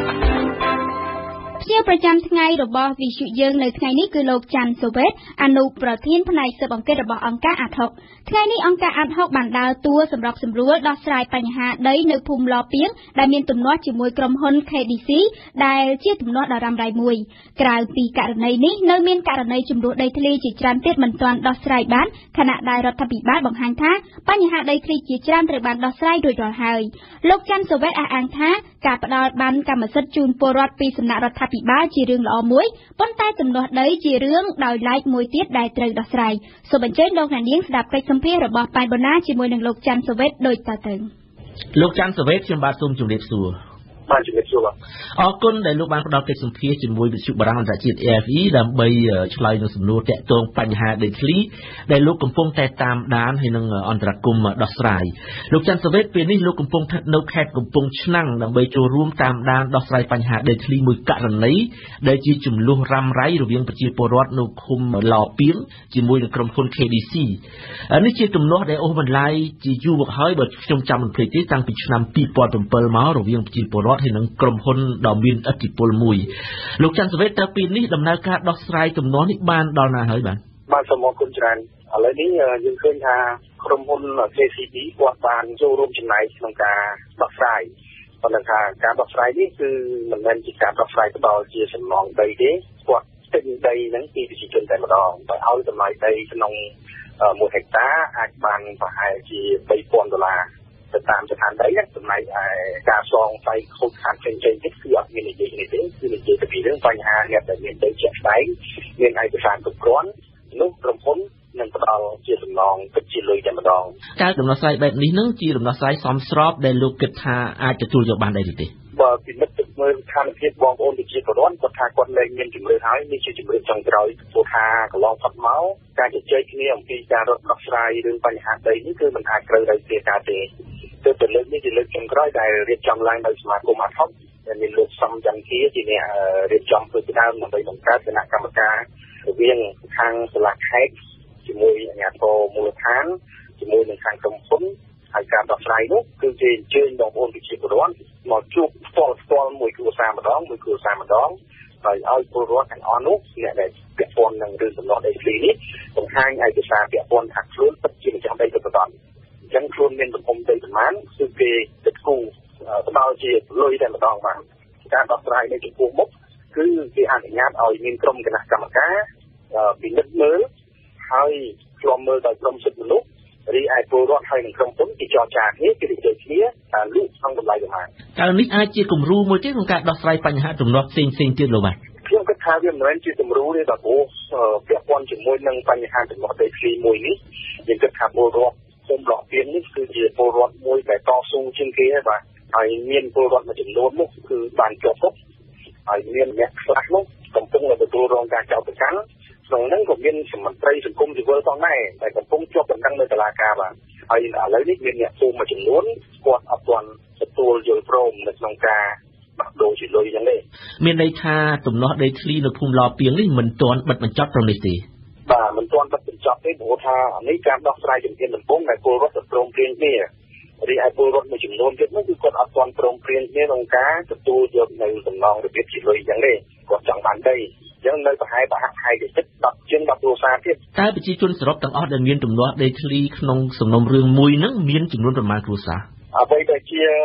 ភ្ញៀវប្រចាំថ្ងៃរបស់វិទ្យុយើងនៅថ្ងៃនេះគឺលោកច័ន្ទសូវេតអនុប្រធានផ្នែកស៊ើបអង្កេតរបស់អង្គការ Ad Hoc ថ្ងៃនេះអង្គការ Ad Hoc បានដើរតួសម្របសម្រួលដោះស្រាយបញ្ហាដីនៅភូមិឡពីងដែលមានទំនាស់ជាមួយក្រុមហ៊ុន KDC ដែលជាទំនាស់ដ៏រ៉ាំរ៉ៃមួយក្រៅពីករណីនេះនៅមានករណីចំនួនដីធ្លីជាច្រើនទៀតមិនទាន់ដោះស្រាយបានខណៈដែលរដ្ឋាភិបាលបង្ហាញថាបញ្ហាដីធ្លីជាច្រើនត្រូវបានដោះស្រាយរួចរាល់ហើយលោកច័ន្ទសូវេតអះអាងថាការផ្ដល់បានកម្មសិទ្ធិជូនពលរដ្ឋពីសំណាក់រដ្ឋាភិបាលជារឿងល្អមួយប៉ុន្តែទំនាស់ដីជារឿងដោយឡែកមួយទៀតដែលត្រូវដោះស្រាយសូមអញ្ជើញលោកអ្នកនាងស្ដាប់កិច្ចសម្ភាសន៍របស់ប៉ែនបូណាជាមួយនឹងលោកច័ន្ទសូវេតដូចតទៅលោកច័ន្ទសូវេតខ្ញុំបាទសូមជម្រាបសួរបាទជំរាបសួរបាទអរគុណដែលលោកបានផ្ដល់កិច្ចសម្ភាសន៍ជាមួយវិទ្យុបារាំងអន្តរជាតិ AFE ដើម្បីឆ្លើយនឹងសំណួរទាក់ទងបញ្ហាដីធ្លីដែលលោកកំពុងតែតាមដានហើយនឹងអន្តរាគមន៍ដោះស្រាយលោកច័ន្ទសូវេតពេលនេះលោកកំពុងស្ថិតនៅខេត្តកំពង់ឆ្នាំងដើម្បីចូលរួមតាមដានដោះស្រាយបញ្ហាដីធ្លីមួយករណីដែលជាចំនួនរ៉ាំរ៉ៃរវាងប្រជាពលរដ្ឋនៅឃុំឡពីងជាមួយនឹងក្រុមហ៊ុន KDC នេះជាទំនាស់ដែលអូសបន្លាយជាយូរមកហើយបើខ្ញុំចាំមិនភ្លេចទេតាំងពីឆ្នាំ2007មករវាងប្រជាពលរដ្ឋហើយនឹងក្រុមហ៊ុនដ៏មានឥទ្ធិពលមួយលោកច័ន្ទសូវេតតើពីនេះដំណើរការដោះស្រាយទំនាស់នេះបានដល់ណាហើយបាទសូមអរគុណច្រើនឥឡូវនេះយើងឃើញថាក្រុមហ៊ុន KCB គាត់បានចូលរួមចំណែកក្នុងការដោះស្រាយប៉ុន្តែថាការដោះស្រាយនេះគឺមិនមែនជាការដោះស្រាយផ្ដល់ជាសំណងដីទេគាត់ទិញដីហ្នឹងពីប្រជាជនតែម្ដងដោយឲ្យតម្លៃដីក្នុង1ហិកតាអាចបានប្រហែលជា$3,000ទៅតាមស្ថានដីចំណែកឯការសងថ្លៃខូចខាតផ្សេងៗទៀតគឺអត់មាននិយាយនេះទេគឺនិយាយពីរឿងបញ្ហាអ្នកដែលមានដីជាក់ស្ដែងមានឯកសារគ្រប់គ្រាន់នោះក្រុមហ៊ុននឹងផ្ដល់ជាសំណងពិតជាលុយតែម្ដងការដំណោះស្រាយបែបនេះនឹងជាដំណោះស្រាយសមស្របដែលលោកគិតថាអាចទទួលយកបានដែរទេបើពិនិត្យទៅមើលស្ថានភាពបងប្អូនប្រជាពលរដ្ឋគាត់ថាគាត់លែងមានជំរឿនហើយនេះជាជំរឿនចុងក្រោយព្រោះថាកន្លងផុតមកការជជែកគ្នាអំពីការរត់ដោះស្រាយរឿងបញ្ហាដីនេះគឺមិនអាចត្រូវដោយគ្រាការទេទៅលើកនេះជាលើកចុងក្រោយដែលរៀបចំឡើងដោយសមាគម Ad Hoc ដែលមានលោកសំច័ន្ទជាអ្នករៀបចំធ្វើពីដើមដើម្បីបង្កើតគណៈកម្មការរវាងខាងសាលាខេត្តជាមួយអាជ្ញាធរមូលដ្ឋានជាមួយនឹងខាងក្រុមហ៊ុនហើយការដោះស្រាយនោះគឺជាអញ្ជើញបងប្អូនប្រជាពលរដ្ឋមកជួបផ្ទាល់មួយគ្រួសារម្ដងហើយឲ្យពលរដ្ឋទាំងអស់នោះអ្នកដែលពាក់ព័ន្ធនឹងរឿងសំណុំដីធ្លីនេះបង្ហាញឯកសារពាក់ព័ន្ធថាខ្លួនពិតជាម្ចាស់ដីពិតប្រាកដអញ្ចឹងខ្លួនមានទំហំដីប្រមាណគឺគេទឹកគូផ្ដល់ជាលុយតែម្ដងបាទការដោះស្រាយនៅចំពោះមុខគឺគេអនុញ្ញាតឲ្យមានក្រុមគណៈកម្មការពិនិត្យមើលហើយឆ្លងមើលដោយក្រុមសិទ្ធិមនុស្សរីឯពលរដ្ឋហើយនឹងក្រុមហ៊ុនគេចរចាគ្នាគេនិយាយគ្នាថាលក់ក្នុងតម្លៃប្រមាណតើនេះអាចជាគំរូមួយទេក្នុងការដោះស្រាយបញ្ហាទំនាស់ផ្សេងទៀតលោកបាទខ្ញុំគិតថាវាមិនមែនជាគំរូទេបាទព្រោះពាក់ព័ន្ធជាមួយនឹងបញ្ហាទំនាស់ដីធ្លីមួយនេះយើងគិតថាពលរដ្ឋភូមិឡពីងនេះគឺជាពលរដ្ឋមួយដែលតស៊ូជាងគេហើយបាទហើយមានពលរដ្ឋមួយចំនួននោះគឺបានជាប់គុកហើយមានអ្នកខ្លះនោះកំពុងតែទទួលរងការចោទប្រកាន់ក្នុងហ្នឹងក៏មានសមត្ថភាពសង្គមស៊ីវិលផងដែរដែលកំពុងជាប់បណ្ដឹងនៅតុលាការបាទហើយឥឡូវនេះមានអ្នកភូមិមួយចំនួនគាត់អត់ទាន់ទទួលយល់ព្រមនៅក្នុងការដោះដូរជាលុយយ៉ាងនេះមានន័យថាទំនាស់ដីធ្លីនៅភូមិឡពីងនេះមិនទាន់បិទបញ្ចប់ត្រឹមនេះទេបាទមិនទាន់បិទបញ្ចប់ទេព្រោះថានេះការដោះស្រាយជំហានដំបូងដែលពលរដ្ឋទៅព្រមព្រៀងគ្នារីឯពលរដ្ឋមួយចំនួនទៀតនោះគឺគាត់អត់ទាន់ព្រមព្រៀងគ្នាក្នុងការទទួលយកនៅសំណងរបៀបជាលុយយ៉ាងនេះគាត់ចង់បានដីអញ្ចឹងនៅប្រហែលទៅចិត្ត10ជាង10គ្រួសារទៀតតើប្រជាជនសរុបទាំងអស់ដែលមានទំនាស់ដីធ្លីក្នុងសំណុំរឿងមួយហ្នឹងមានចំនួនប្រមាណគ្រួសារអ្វីដែលជា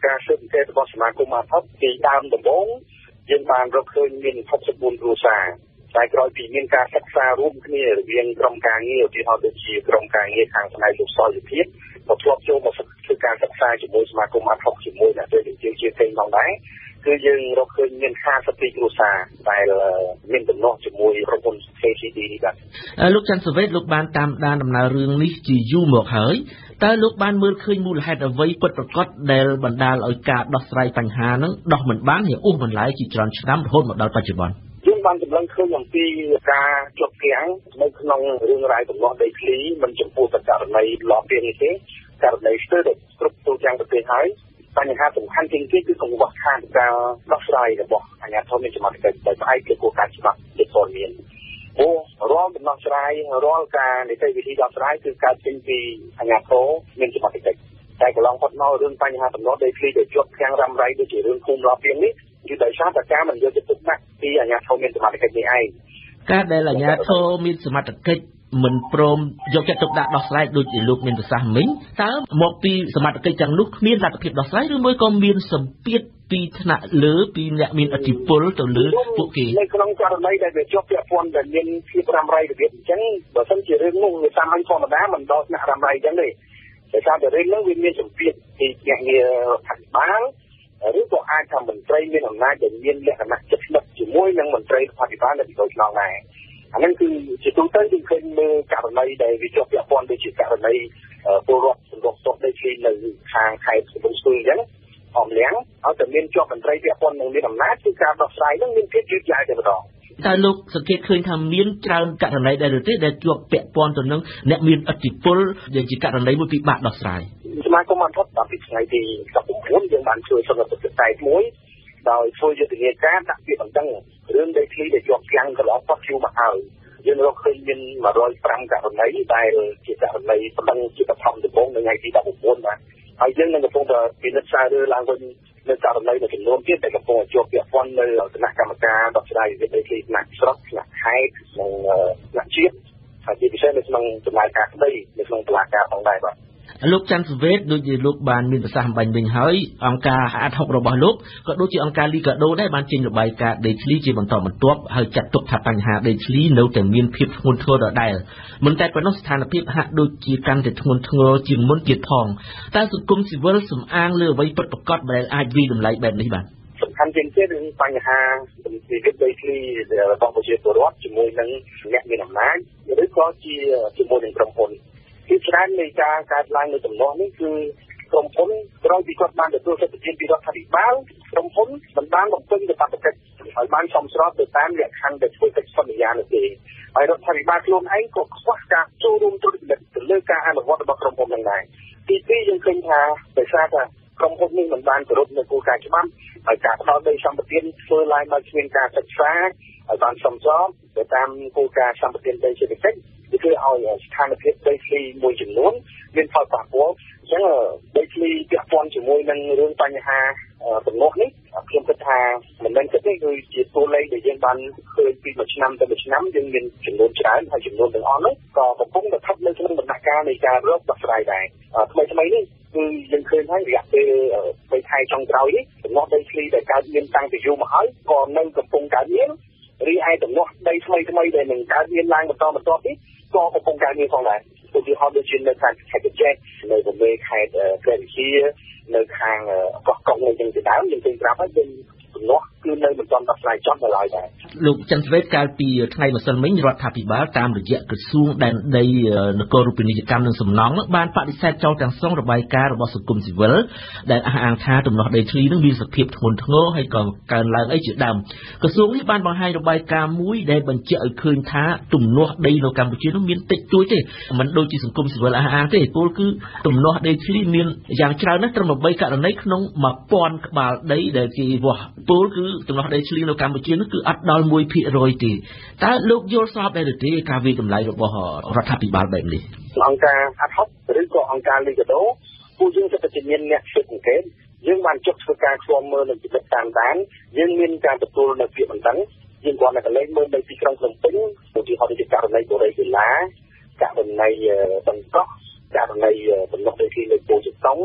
ការស៊ើបអង្កេតរបស់សមាគមអាថប់ពីដើមដំបូងយើងបានរកឃើញមាន64គ្រួសារតែក្រោយពីមានការសិក្សារួមគ្នារវាងក្រុមការងារឧទាហរណ៍ដូចជាក្រុមការងារខាងផ្នែកលោកសោយភាពក៏ធ្លាប់ចូលមកធ្វើការសិក្សាជាមួយសមាគមអាថប់ជាមួយអ្នកទៅជាជាផ្សេងផងដែរគឺយើងរកឃើញមាន52គ្រួសារដែលមានដំណោះជាមួយក្រុមហ៊ុន KCD នេះបាទលោកច័ន្ទសវេតលោកបានតាមដានដំណើររឿងនេះជាយូរមកហើយតើលោកបានមើលឃើញមូលហេតុអ្វីពិតប្រាកដដែលបណ្ដាលឲ្យការដោះស្រាយបញ្ហាហ្នឹងដោះមិនបានឬអូសបន្លាយជាច្រើនឆ្នាំរហូតមកដល់បច្ចុប្បន្នយើងបានសម្លឹងឃើញអំពីការជាប់គាំងនៅក្នុងរឿងរ៉ាវដំណោះដីធ្លីមិនចំពោះតែករណីឡោះពាងនេះទេករណីស្ទើរតែគ្រប់ទូទាំងប្រទេសហើយបញ្ហាសំខាន់ជាងគេគឺកង្វះខាតការដោះស្រាយរបស់អាជ្ញាធរមានសមត្ថកិច្ចដោយផ្អែកលើគោលការណ៍ច្បាប់ជាព័ត៌មានរាល់ដំណោះស្រាយរាល់ការនីតិវិធីដោះស្រាយគឺកើតចេញពីអាជ្ញាធរមានសមត្ថកិច្ចតែកន្លងផុតមករឿងបញ្ហាដំណោះដីធ្លីដែលជាប់ខាំងរ៉ាំរ៉ៃដូចជារឿងភូមិឡោះពាងនេះគឺដោយសារតែការមិនយកចិត្តទុកដាក់ពីអាជ្ញាធរមានសមត្ថកិច្ចនេះឯងការដែលអាជ្ញាធរមានសមត្ថកិច្ចមិនព្រមយកចិត្តទុកដាក់ដោះស្រាយដូចជាលោកមានប្រសាសន៍មិញតើមកពីសមត្ថកិច្ចទាំងនោះគ្មានលទ្ធភាពដោះស្រាយឬមួយក៏មានសម្ពាធពីថ្នាក់លើពីអ្នកមានឥទ្ធិពលទៅលើពួកគេនៅក្នុងករណីដែលវាជាប់ពាក់ព័ន្ធដែលមានភាពរ៉ាំរ៉ៃរបៀបអញ្ចឹងបើសិនជារឿងនោះវាសាមញ្ញធម្មតាមិនដល់ថ្នាក់រ៉ាំរ៉ៃអញ្ចឹងទេដោយសារតែរឿងនោះវាមានសម្ពាធពីភ្នាក់ងាររដ្ឋាភិបាលឬក៏អាចថាមន្ត្រីមានអំណាចដែលមានលក្ខណៈជិតស្និទ្ធជាមួយនឹងមន្ត្រីរដ្ឋាភិបាលនៅពីក្នុងដែរអានឹងគឺជាទូទៅយើងឃើញមើលករណីដែលវាជាប់ពាក់ព័ន្ធដូចជាករណីពលរដ្ឋសម្រុកស្ទប់ដីធ្លីនៅខាងខេត្តកំពង់ស្ពឺអញ្ចឹងអមលៀងឲ្យតែមានជាប់មន្ត្រីពាក់ព័ន្ធនឹងមានអំណាចគឺការដោះស្រាយនឹងមានភាពយឺតយ៉ាវតែម្ដងតើលោកសង្កេតឃើញថាមានច្រើនករណីដែរឬទេដែលជាប់ពាក់ព័ន្ធទៅនឹងអ្នកមានឥទ្ធិពលដែលជាករណីមួយពិបាកដោះស្រាយសមាគមអាថប់តាំងពីថ្ងៃទី19យើងបានជួយសម្រាប់ប្រតិបត្តិមួយដោយធ្វើយុទ្ធនាការដាក់ពាក្យបណ្ដឹងរឿងដីធ្លីដែលជាប់គាំងកន្លងផុតយូរមកហើយយើងរកឃើញមាន105ករណីដែលជាករណីបណ្ដឹងជាបឋមដំបូងនៅថ្ងៃទី19បាទហើយយើងនឹងកំពុងតែពិនិត្យសារលើឡើងវិញនៅករណីមួយចំនួនទៀតដែលកំពុងជាប់ពាក់ព័ន្ធនៅគណៈកម្មការដោះស្រាយវិវាទដីធ្លីថ្នាក់ស្រុកថ្នាក់ខេត្តនិងថ្នាក់ជាតិហើយជាពិសេសនៅក្នុងដំណើរការក្តីនៅក្នុងតុលាការផងដែរបាទលោកច័ន្ទសវេតដូចជាលោកបានមានប្រសាសន៍បាញ់វិញហើយអង្គការអាត់ហុករបស់លោកក៏ដូចជាអង្គការលីកាដូដែរបានចេញរបាយការណ៍ដីធ្លីជាបន្តបន្ទាប់ហើយចាត់ទុកថាបញ្ហាដីធ្លីនៅតែមានភាពធ្ងន់ធ្ងរដដែលមិនតែប៉ុណ្ណោះស្ថានភាពហាក់ដូចជាកាន់តែធ្ងន់ធ្ងរជាងមុនទៀតផងតែសង្គមស៊ីវិលសំអាងលើអ្វីពិតប្រាកដដែលអាចវិតម្លៃបែបនេះបាទសំខាន់ជាងគេគឺបញ្ហាវិវាទដីធ្លីរបស់ប្រជាពលរដ្ឋជាមួយនឹងអ្នកមានអំណាចឬក៏ជាមួយនឹងក្រុមហ៊ុនពីច្រើននៃការកើតឡើងនៅដំណោះនេះគឺក្រុមហ៊ុនក្រោយពីគាត់បានទទួលសិទ្ធិភាពពីរដ្ឋាភិបាលក្រុមហ៊ុនមិនបានបំពេញកាតព្វកិច្ចឲ្យបានសមស្របទៅតាមលក្ខខណ្ឌដែលធ្វើកិច្ចសន្យានោះទេហើយរដ្ឋាភិបាលខ្លួនឯងក៏ខ្វះការចូលរួមត្រួតពិនិត្យទៅលើការអនុវត្តរបស់ក្រុមហ៊ុនហ្នឹងដែរទីពីរយើងឃើញថាដោយសារថាក្រុមហ៊ុននេះមិនបានគោរពនៅគោលការណ៍ច្បាប់ហើយការផ្ដល់ដីសម្បត្តិធ្វើឡើងដោយគ្មានការសិក្សាឲ្យបានសមស្របទៅតាមគោលការណ៍សម្បត្តិដីសេដ្ឋកិច្ចវាធ្វើឲ្យស្ថានភាពដីធ្លីមួយចំនួនមានផលប៉ះពាល់អញ្ចឹងដីធ្លីពាក់ព័ន្ធជាមួយនឹងរឿងបញ្ហាដំណោះនេះខ្ញុំគិតថាមិនមែនគិតទេគឺជាតួលេខដែលយើងបានឃើញពីមួយឆ្នាំទៅមួយឆ្នាំយើងមានចំនួនច្រើនហើយចំនួនទាំងអស់នោះក៏កំពុងតែស្ថិតនៅក្នុងដំណាក់កាលនៃការរកដោះស្រាយដែរថ្មីនេះគឺយើងឃើញហើយរយៈពេល3ខែចុងក្រោយនេះដំណោះដីធ្លីដែលកើតមានតាំងពីយូរមកហើយក៏នៅកំពុងកើតមានរីឯដំណោះដីថ្មីដែលនឹងកើតមានឡើងបន្តនេះក៏កំពុងកើតមានផងដែរឧទាហរណ៍ដូចជានៅខាងខេត្តកញ្ចេះនៅបរិវេណខេត្តព្រះវិហារនៅខាងកោះកុងនឹងជាដើមយើងឃើញប្រាប់ហើយយើងដំណោះគឺនៅមិនទាន់ដោះស្រាយចប់នៅឡើយដែរលោកច័ន្ទសវេតកាលពីថ្ងៃម្សិលមិញរដ្ឋាភិបាលតាមរយៈក្រសួងដែនដីនគររូបនីយកម្មនិងសំណង់បានបដិសេធចោលទាំងស្រុងរបាយការណ៍របស់សង្គមស៊ីវិលដែលអះអាងថាដំណោះដីធ្លីនឹងមានសភាពធ្ងន់ធ្ងរហើយក៏កើនឡើងអីជាដើមក្រសួងនេះបានបង្ហាញរបាយការណ៍មួយដែលបញ្ជាក់ឲ្យឃើញថាទំនាស់ដីនៅកម្ពុជានោះមានតិចតួចទេមិនដូចជាសង្គមស៊ីវិលអះអាងទេពលគឺទំនាស់ដីធ្លីមានយ៉ាងច្រើនណាស់ត្រឹម8ករណីក្នុង 1000 ក្បាលដីដែលគេវាស់ពលគឺទំនាស់ដីធ្លីនៅកម្ពុជានោះគឺអត់ដល់ 1% ទេតើលោកយល់ស្របដែរទេការវិតម្លៃរបស់រដ្ឋាភិបាលបែបនេះអង្គការអាត់ហុកឬក៏អង្គការលីកាដូពួកយើងសិតតែមានអ្នកស៊ើបអង្កេតយើងបានចុះធ្វើការឃ្លាំមើលនិងពិនិត្យតាមដានយើងមានការទទួលនៅពាក្យបណ្ដឹងយើងគាត់តែកន្លែងមើលនៅទីក្រុងភ្នំពេញឧទាហរណ៍ដូចករណីបូរីកីឡាករណីបង្កោះករណីដំណោះដីធ្លីនៅពោធិ៍តុង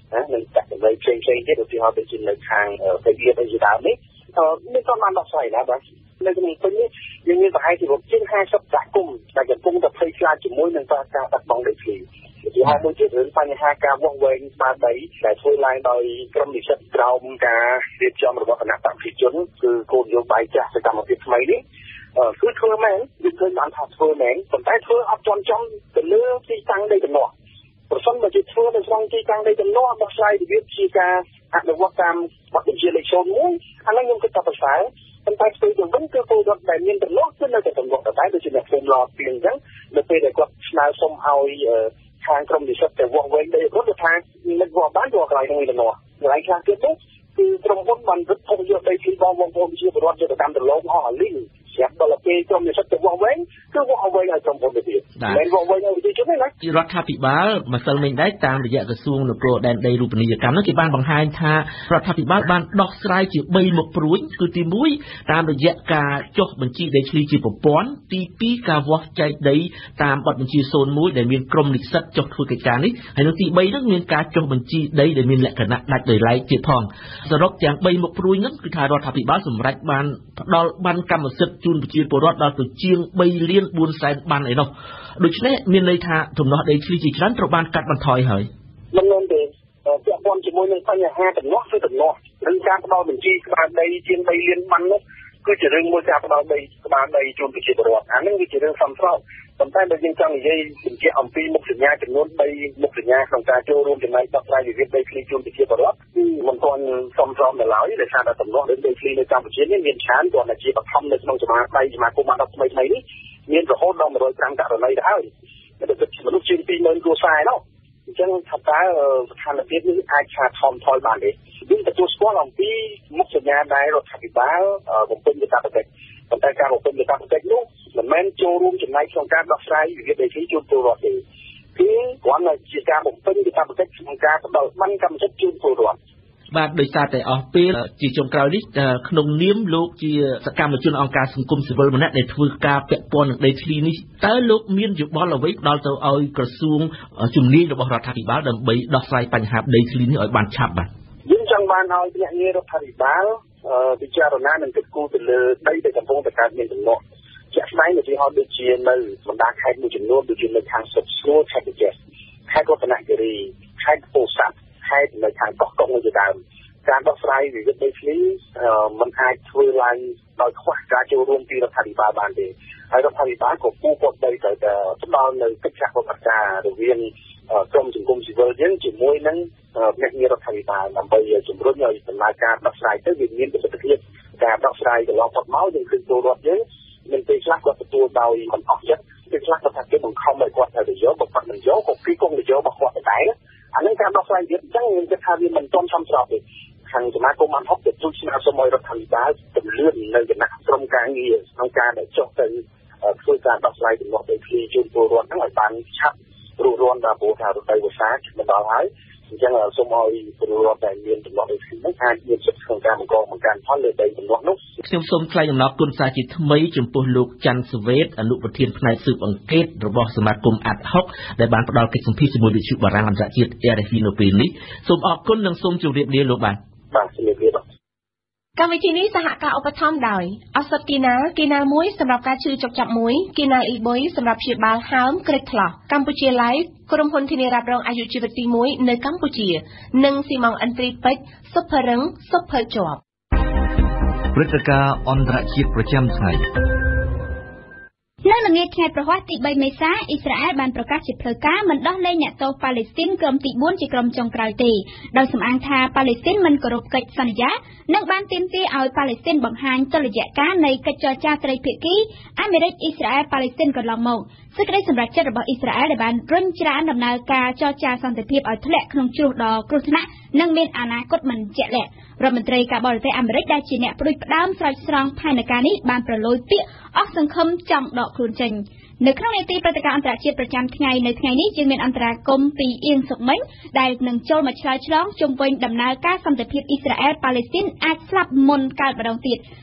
នឹងចាក់ចំណុចផ្សេងៗទៀតឧទាហរណ៍ដូចជានៅខាងទៅទៀតអីជាដើមនេះមានក៏បានដោះស្រាយដែរបាទនៅក្នុងពេញនេះយើងមានប្រហែលជាជាង50សហគមន៍ដែលកំពុងតែភ័យខ្លាចជាមួយនឹងការបាត់បង់ដីធ្លីឧទាហរណ៍មួយទៀតរឿងបញ្ហាការវាស់វែងស្មារតីដែលធ្វើឡើងដោយក្រុមនិស្សិតក្រោមការរៀបចំរបស់គណៈបព្វជិជនគឺគោលនយោបាយចាស់សកម្មភាពថ្មីនេះគឺធ្វើមែនយើងឃើញបានថាធ្វើមែនប៉ុន្តែធ្វើអត់ទាន់ចំទៅលើទីតាំងដីដំណោះប្រសិនបើជាធ្វើនៅក្នុងទីតាំងដីដំណោះដោះស្រាយរបៀបជាការអនុវត្តតាមបទបញ្ជាលេខ01អានេះខ្ញុំគិតថាប្រសើរប៉ុន្តែស្ទើរទៅវិញគឺពលរដ្ឋដែលមានដំណោះគឺនៅតែដំណោះតែដូចជាអ្នកភូមិឡោពីអញ្ចឹងនៅពេលដែលគាត់ស្នើសុំឲ្យខាងក្រុមនិស្សិតទៅវាស់វែងដីគាត់ថាមិនវាស់បានយកកន្លែងនោះដំណោះកន្លែងខ្លះទៀតនោះគឺក្រុមហ៊ុនបានរឹតထုတ်យកដីធ្លីបងប្អូនជាពលរដ្ឋយកទៅតាមដលងអស់អាលីងស្រាប់ដល់ពេលក្រុមនិស្សិតទៅវាស់វែងគឺវាស់វែងឲ្យក្រុមហ៊ុនទៅទៀតមិនវាស់វែងឲ្យទីជុំទេណារដ្ឋាភិបាលម្សិលមិញដែរតាមរយៈក្រសួងនគរដែនដីរូបនីយកម្មនោះគេបានបង្ហាញថារដ្ឋាភិបាលបានដោះស្រាយជា3មុខព្រួយគឺទី1តាមរយៈការចុះបញ្ជីដីធ្លីជាប្រព័ន្ធទី2ការវាស់ចែកដីតាមបទបញ្ជា01ដែលមានក្រុមនិស្សិតចុះធ្វើកិច្ចការនេះហើយនៅទី3នោះមានការចុះបញ្ជីដីដែលមានលក្ខណៈដាច់ដោយឡែកទៀតផងសរុបទាំង3មុខព្រួយនោះគឺថារដ្ឋាភិបាលសម្រេចបានផ្ដល់បានកម្មសិទ្ធិជូនប្រជាពលរដ្ឋដល់ទៅជាង3លាន4សែនបានឯនោះដូច្នេះមានន័យថាទំនាស់ដីធ្លីជាច្រើនត្រូវបានកាត់បន្ថយហើយមិនមែនទេពាក់ព័ន្ធជាមួយនឹងបញ្ហាទំនាស់គឺទំនាស់ឬការផ្ដល់បញ្ជីក្បាលដីជាង3លានបាននោះគឺជារឿងមួយការផ្ដល់ដីក្បាលដីជូនប្រជាពលរដ្ឋអានេះវាជារឿងសំស្របប៉ុន្តែបើយើងចង់និយាយបញ្ជាក់អំពីមុខសញ្ញាចំនួន3មុខសញ្ញាក្នុងការចូលរួមចំណែកដោះស្រាយវិវាទដីធ្លីជូនប្រជាពលរដ្ឋគឺមិនទាន់សមស្របនៅឡើយដោយសារតែទំនាស់ដីធ្លីនៅកម្ពុជានេះមានច្រើនគ្រាន់តែជាបឋមនៅក្នុងសមាគមបាត់ថ្មីនេះមានរហូតដល់105ករណីទៅហើយតែគិតជាមនុស្សជាង 20000 គ្រួសារនោះអញ្ចឹងថាតើស្ថានភាពនេះអាចឆាតថមថយបានទេយើងទទួលស្គាល់អំពីមុខសញ្ញាដែលរដ្ឋាភិបាលបំពេញកាតព្វកិច្ចប៉ុន្តែការបំពេញកាតព្វកិច្ចនោះមិនមែនចូលរួមចំណែកក្នុងការដោះស្រាយវិវាទដីធ្លីជូនពលរដ្ឋទេគឺគ្រាន់តែជាការបំពេញកាតព្វកិច្ចក្នុងការផ្ដល់បានកម្មសិទ្ធិជូនពលរដ្ឋបាទដោយសារតែអស់ពេលជាចុងក្រោយនេះក្នុងនាមលោកជាសកម្មជនអង្គការសង្គមស៊ីវិលម្នាក់ដែលធ្វើការពាក់ព័ន្ធនឹងដីធ្លីនេះតើលោកមានយោបល់អ្វីដល់ទៅឲ្យក្រសួងជំនាញរបស់រដ្ឋាភិបាលដើម្បីដោះស្រាយបញ្ហាដីធ្លីនេះឲ្យបានឆាប់បាទយើងចង់បានឲ្យភ្នាក់ងាររដ្ឋាភិបាលពិចារណានិងគិតគូរទៅលើដីដែលកំពុងតែកើតមានទំនាស់ជាក់ស្ដែងឧទាហរណ៍ដូចជានៅបណ្ដាខេត្តមួយចំនួនដូចជានៅខាងសុខស្រួលខេត្តវិជ័យខេត្តរតនគិរីខេត្តពោធិ៍សាត់ខេត្តនៅខាងកោះកុងជាដើមការដោះស្រាយវិវាទដីធ្លីมันអាចធ្វើឡើងដោយខ្វះការចូលរួមពីរដ្ឋាភិបាលបានទេហើយរដ្ឋាភិបាលក៏គួរគាត់ទៅផ្ដល់នៅកិច្ចសហប្រតិបត្តិការរវាងក្រុមសង្គមស៊ីវិលយើងជាមួយនឹងភ្នាក់ងាររដ្ឋាភិបាលដើម្បីជំរុញឲ្យដំណើរការដោះស្រាយទៅវាមានប្រសិទ្ធភាពការដោះស្រាយកន្លងផុតមកយើងឃើញពលរដ្ឋយើងមានពេលខ្លះគាត់ទទួលដោយមិនអស់ចិត្តពេលខ្លះគាត់ថាគេបង្ខំឲ្យគាត់ទៅយកគាត់មិនយកក៏ពីគង់ទៅយករបស់គាត់ដែរអានឹងការដោះស្រាយទៀតអញ្ចឹងខ្ញុំគិតថាវាមិនទាន់សមស្របទេខាងសមាគមអានហុកទៅជួយស្នើសុំឲ្យរដ្ឋាភិបាលទម្លាក់នៅគណៈក្រុមការងារក្នុងការដែលចុះទៅធ្វើការដោះស្រាយទំនាស់ដីធ្លីជូនពលរដ្ឋហ្នឹងឲ្យបានឆាប់រួចរាល់ដល់ព្រោះថារដូវវស្សាមកដល់ហើយអញ្ចឹងសូមឲ្យពលរដ្ឋដែលមានទំនាស់ដីធ្លីហ្នឹងអាចមានសិទ្ធិក្នុងការបង្កបង្កើនផលលើដីទំនាស់នោះខ្ញុំសូមថ្លែងអំណរគុណសាជាថ្មីចំពោះលោកច័ន្ទសវេតអនុប្រធានផ្នែកស៊ើបអង្កេតរបស់សមាគមអាត់ហុកដែលបានផ្ដល់កិច្ចសម្ភាសជាមួយវិទ្យុបារាំងអន្តរជាតិ RFI នៅពេលនេះសូមអរគុណនិងសូមជម្រាបលាលោកបាទជំរាបលាកម្មវិធីនេះសហការឧបត្ថម្ភដោយឱសថគីណាមួយសម្រាប់ការឈឺចុកចាប់មួយគីណាអ៊ីបុយសម្រាប់ព្យាបាលហើមក្រិចថ្លោះកម្ពុជា Live ក្រុមហ៊ុនធានារ៉ាប់រងអាយុជីវិតទី1នៅកម្ពុជានិងស៊ីម៉ងអិនទ្រីពេជ្រសុភរឹងសុភជាប់ព្រឹត្តិការណ៍អន្តរជាតិប្រចាំថ្ងៃនៅល្ងាចថ្ងៃប្រហ័សទី3មេសាអ៊ីស្រាអែលបានប្រកាសជាផ្លូវការមិនដោះលែងអ្នកទោសប៉ាឡេស្ទីនក្រុមទី4ជាក្រុមចុងក្រោយទេដោយសំអាងថាប៉ាឡេស្ទីនមិនគោរពកិច្ចសន្យានិងបានទាមទារឲ្យប៉ាឡេស្ទីនបង្ហាញតុល្យការនៃកិច្ចចរចាត្រីភាគីអាមេរិកអ៊ីស្រាអែលប៉ាឡេស្ទីនកន្លងមកសេចក្តីសម្រេចចិត្តរបស់អ៊ីស្រាអែលដែលបានរុញច្រានដំណើរការចរចាសន្តិភាពឲ្យធ្លាក់ក្នុងជ្រោះដ៏គ្រោះថ្នាក់និងមានអនាគតមិនជាក់លាក់រដ្ឋមន្ត្រីការបរទេសអាមេរិកដែលជាអ្នកផ្ដួចផ្ដើមស្រោចស្រង់ផែនការនេះបានប្រឡូយពាក្យអស់សង្ឃឹមចង់ដកខ្លួនចេញនៅក្នុងនីតិព្រឹត្តិការណ៍អន្តរជាតិប្រចាំថ្ងៃនៅថ្ងៃនេះយើងមានអន្តរាគមន៍ពីអៀងសុកមិញដែលនឹងចូលមកឆ្លើយឆ្លងជុំវិញដំណើរការសន្តិភាពអ៊ីស្រាអែលប៉ាឡេស្ទីនអាចស្លាប់មុនកើតម្ដងទៀត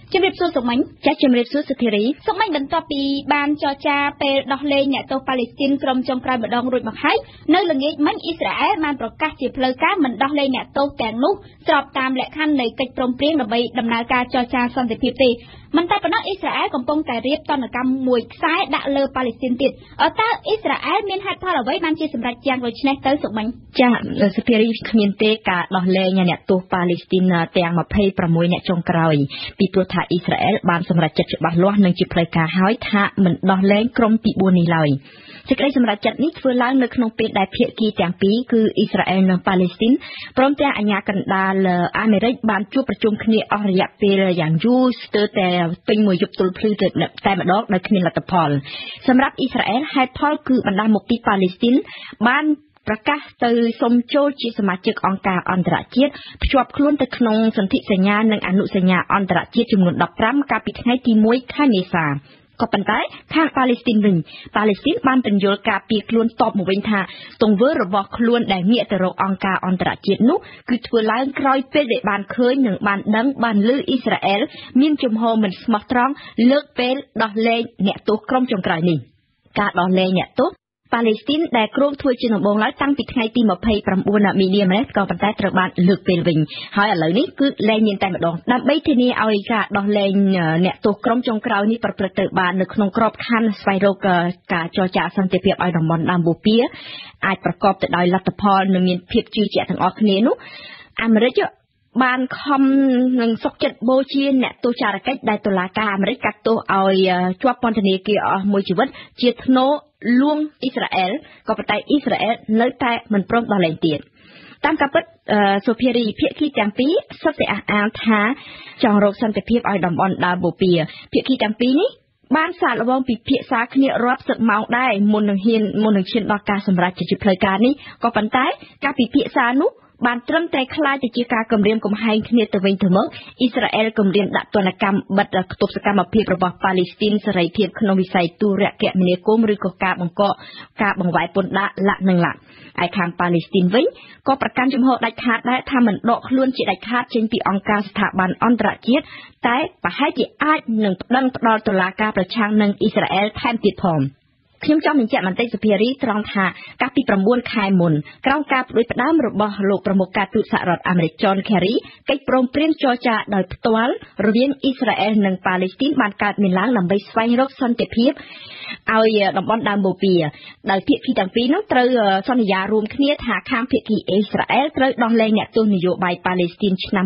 ជំរាបសួរសុកមិញចាជំរាបសួរសុធារីសុកមិញបន្ទាប់ពីបានចរចាពេលដោះលែងអ្នកទោសប៉ាឡេស្ទីនក្រុមចុងក្រោយម្ដងរួចមកហើយនៅល្ងាចមិញអ៊ីស្រាអែលបានប្រកាសជាផ្លូវការមិនដោះលែងអ្នកទោសទាំងនោះស្របតាមលក្ខខណ្ឌនៃកិច្ចព្រមព្រៀងដើម្បីដំណើរការចរចាសន្តិភាពទេមិនតែប៉ុណ្ណោះអ៊ីស្រាអែលកំពុងតែរៀបទណ្ឌកម្មមួយខ្សែដាក់លើប៉ាឡេស្ទីនទៀតតើអ៊ីស្រាអែលមានហេតុផលអ្វីបានជាសម្រេចយ៉ាងដូចនេះទៅសុកមិញចាសុភារីគ្មានទេការដោះលែងអ្នកទោសប៉ាឡេស្ទីនទាំង26អ្នកចុងក្រោយពីព្រោះថាអ៊ីស្រាអែលបានសម្រេចចិត្តច្បាស់លាស់និងជាផ្លូវការហើយថាមិនដោះលែងក្រុមទី4នេះឡើយសេចក្តីសម្រេចចិត្តនេះធ្វើឡើងនៅក្នុងពេលដែលភាគីទាំងពីរគឺអ៊ីស្រាអែលនិងប៉ាឡេស្ទីនព្រមទាំងអាជ្ញាកណ្ដាលអាមេរិកបានជួបប្រជុំគ្នាអស់រយៈពេលយ៉ាងយូរស្ទើរតែពេញមួយយប់ទល់ភ្លឺតែម្ដងដោយគ្មានលទ្ធផលសម្រាប់អ៊ីស្រាអែលហេតុផលគឺបណ្ដាលមកពីប៉ាឡេស្ទីនបានប្រកាសទៅសុំចូលជាសមាជិកអង្គការអន្តរជាតិភ្ជាប់ខ្លួនទៅក្នុងសន្ធិសញ្ញានិងអនុសញ្ញាអន្តរជាតិចំនួន15កាលពីថ្ងៃទី1ខែមេសាក៏ប៉ុន្តែខាងប៉ាឡេស្ទីនវិញប៉ាឡេស្ទីនបានបញ្យល់ការពីខ្លួនតបមកវិញថាទង្វើរបស់ខ្លួនដែលងាកទៅរកអង្គការអន្តរជាតិនោះគឺធ្វើឡើងក្រោយពេលដែលបានឃើញនិងបានដឹងបានឮអ៊ីស្រាអែលមានជំហរមិនស្មោះត្រង់លើកពេលដោះលែងអ្នកទោសក្រុមចុងក្រោយនេះការដោះលែងអ្នកទោសប៉ាឡេស្ទីនដែលគ្រោងធ្វើជាដំបូងឡើយតាំងពីថ្ងៃទី29មីនាម្លេះក៏ប៉ុន្តែត្រូវបានលើកពេលវិញហើយឥឡូវនេះគឺលែងមានតែម្ដងដើម្បីធានាឲ្យការដោះលែងអ្នកទោសក្រុមចុងក្រោយនេះប្រព្រឹត្តទៅបាននៅក្នុងក្របខ័ណ្ឌស្វែងរកការចរចាសន្តិភាពឲ្យតំបន់ដើមបូព៌ាអាចប្រកបទៅដោយលទ្ធផលនិងមានភាពជឿជាក់ទាំងអស់គ្នានោះអាមេរិកបានខំនឹងសុកចិត្តបូជាអ្នកទោសចារកិច្ចដែលតុលាការអាមេរិកកាត់ទោសឲ្យជាប់ពន្ធនាគារអស់មួយជីវិតជាធ្នូលួងអ៊ីស្រាអែលក៏ប៉ុន្តែអ៊ីស្រាអែលនៅតែមិនព្រមដោះលែងទៀតតាមការពិតសូភារីភាគីទាំងពីរសុទ្ធតែអះអាងថាចង់រកសន្តិភាពឲ្យតំបន់ដើមបូព៌ាភាគីទាំងពីរនេះបានសាកល្បងពិភាក្សាគ្នារាប់សិបម៉ោងដែរមុននឹងឈានដល់ការសម្រេចជាផ្លូវការនេះក៏ប៉ុន្តែការពិភាក្សានោះបានត្រឹមតែខ្លាចទៅជាការគំរាមកំហែងគ្នាទៅវិញទៅមកអ៊ីស្រាអែលគំរាមដាក់ទណ្ឌកម្មបិទគប់សកម្មភាពរបស់ប៉ាឡេស្ទីនសេរីភាពក្នុងវិស័យទូរគមនាគមន៍ឬក៏ការបង្វែរពន្ធដារលក្ខនឹងលក្ខឯខាងប៉ាឡេស្ទីនវិញក៏ប្រកាន់ជំហរដាច់ខាតដែរថាមិនដកខ្លួនជាដាច់ខាតចេញពីអង្គការស្ថាប័នអន្តរជាតិតែប្រហែលជាអាចនឹងផ្ដល់តុលាការប្រឆាំងនឹងអ៊ីស្រាអែលថែមទៀតផងខ្ញុំចង់បញ្ជាក់បន្តិចសុភារីត្រង់ថាកាលពី9ខែមុនក្រោមការផ្ដួចផ្ដើមរបស់លោកប្រមុខការទូតសហរដ្ឋអាមេរិក John Kerry កិច្ចព្រមព្រៀងចរចាដោយផ្ទាល់រវាងអ៊ីស្រាអែលនិងប៉ាឡេស្ទីនបានកើតមានឡើងដើម្បីស្វែងរកសន្តិភាពឲ្យតំបន់ដើមបូព៌ាដោយភាគីទាំងពីរនោះត្រូវសន្យារួមគ្នាថាខាងភាគីអ៊ីស្រាអែលត្រូវដោះលែងអ្នកទោសនយោបាយប៉ាឡេស្ទីនឆ្នាំ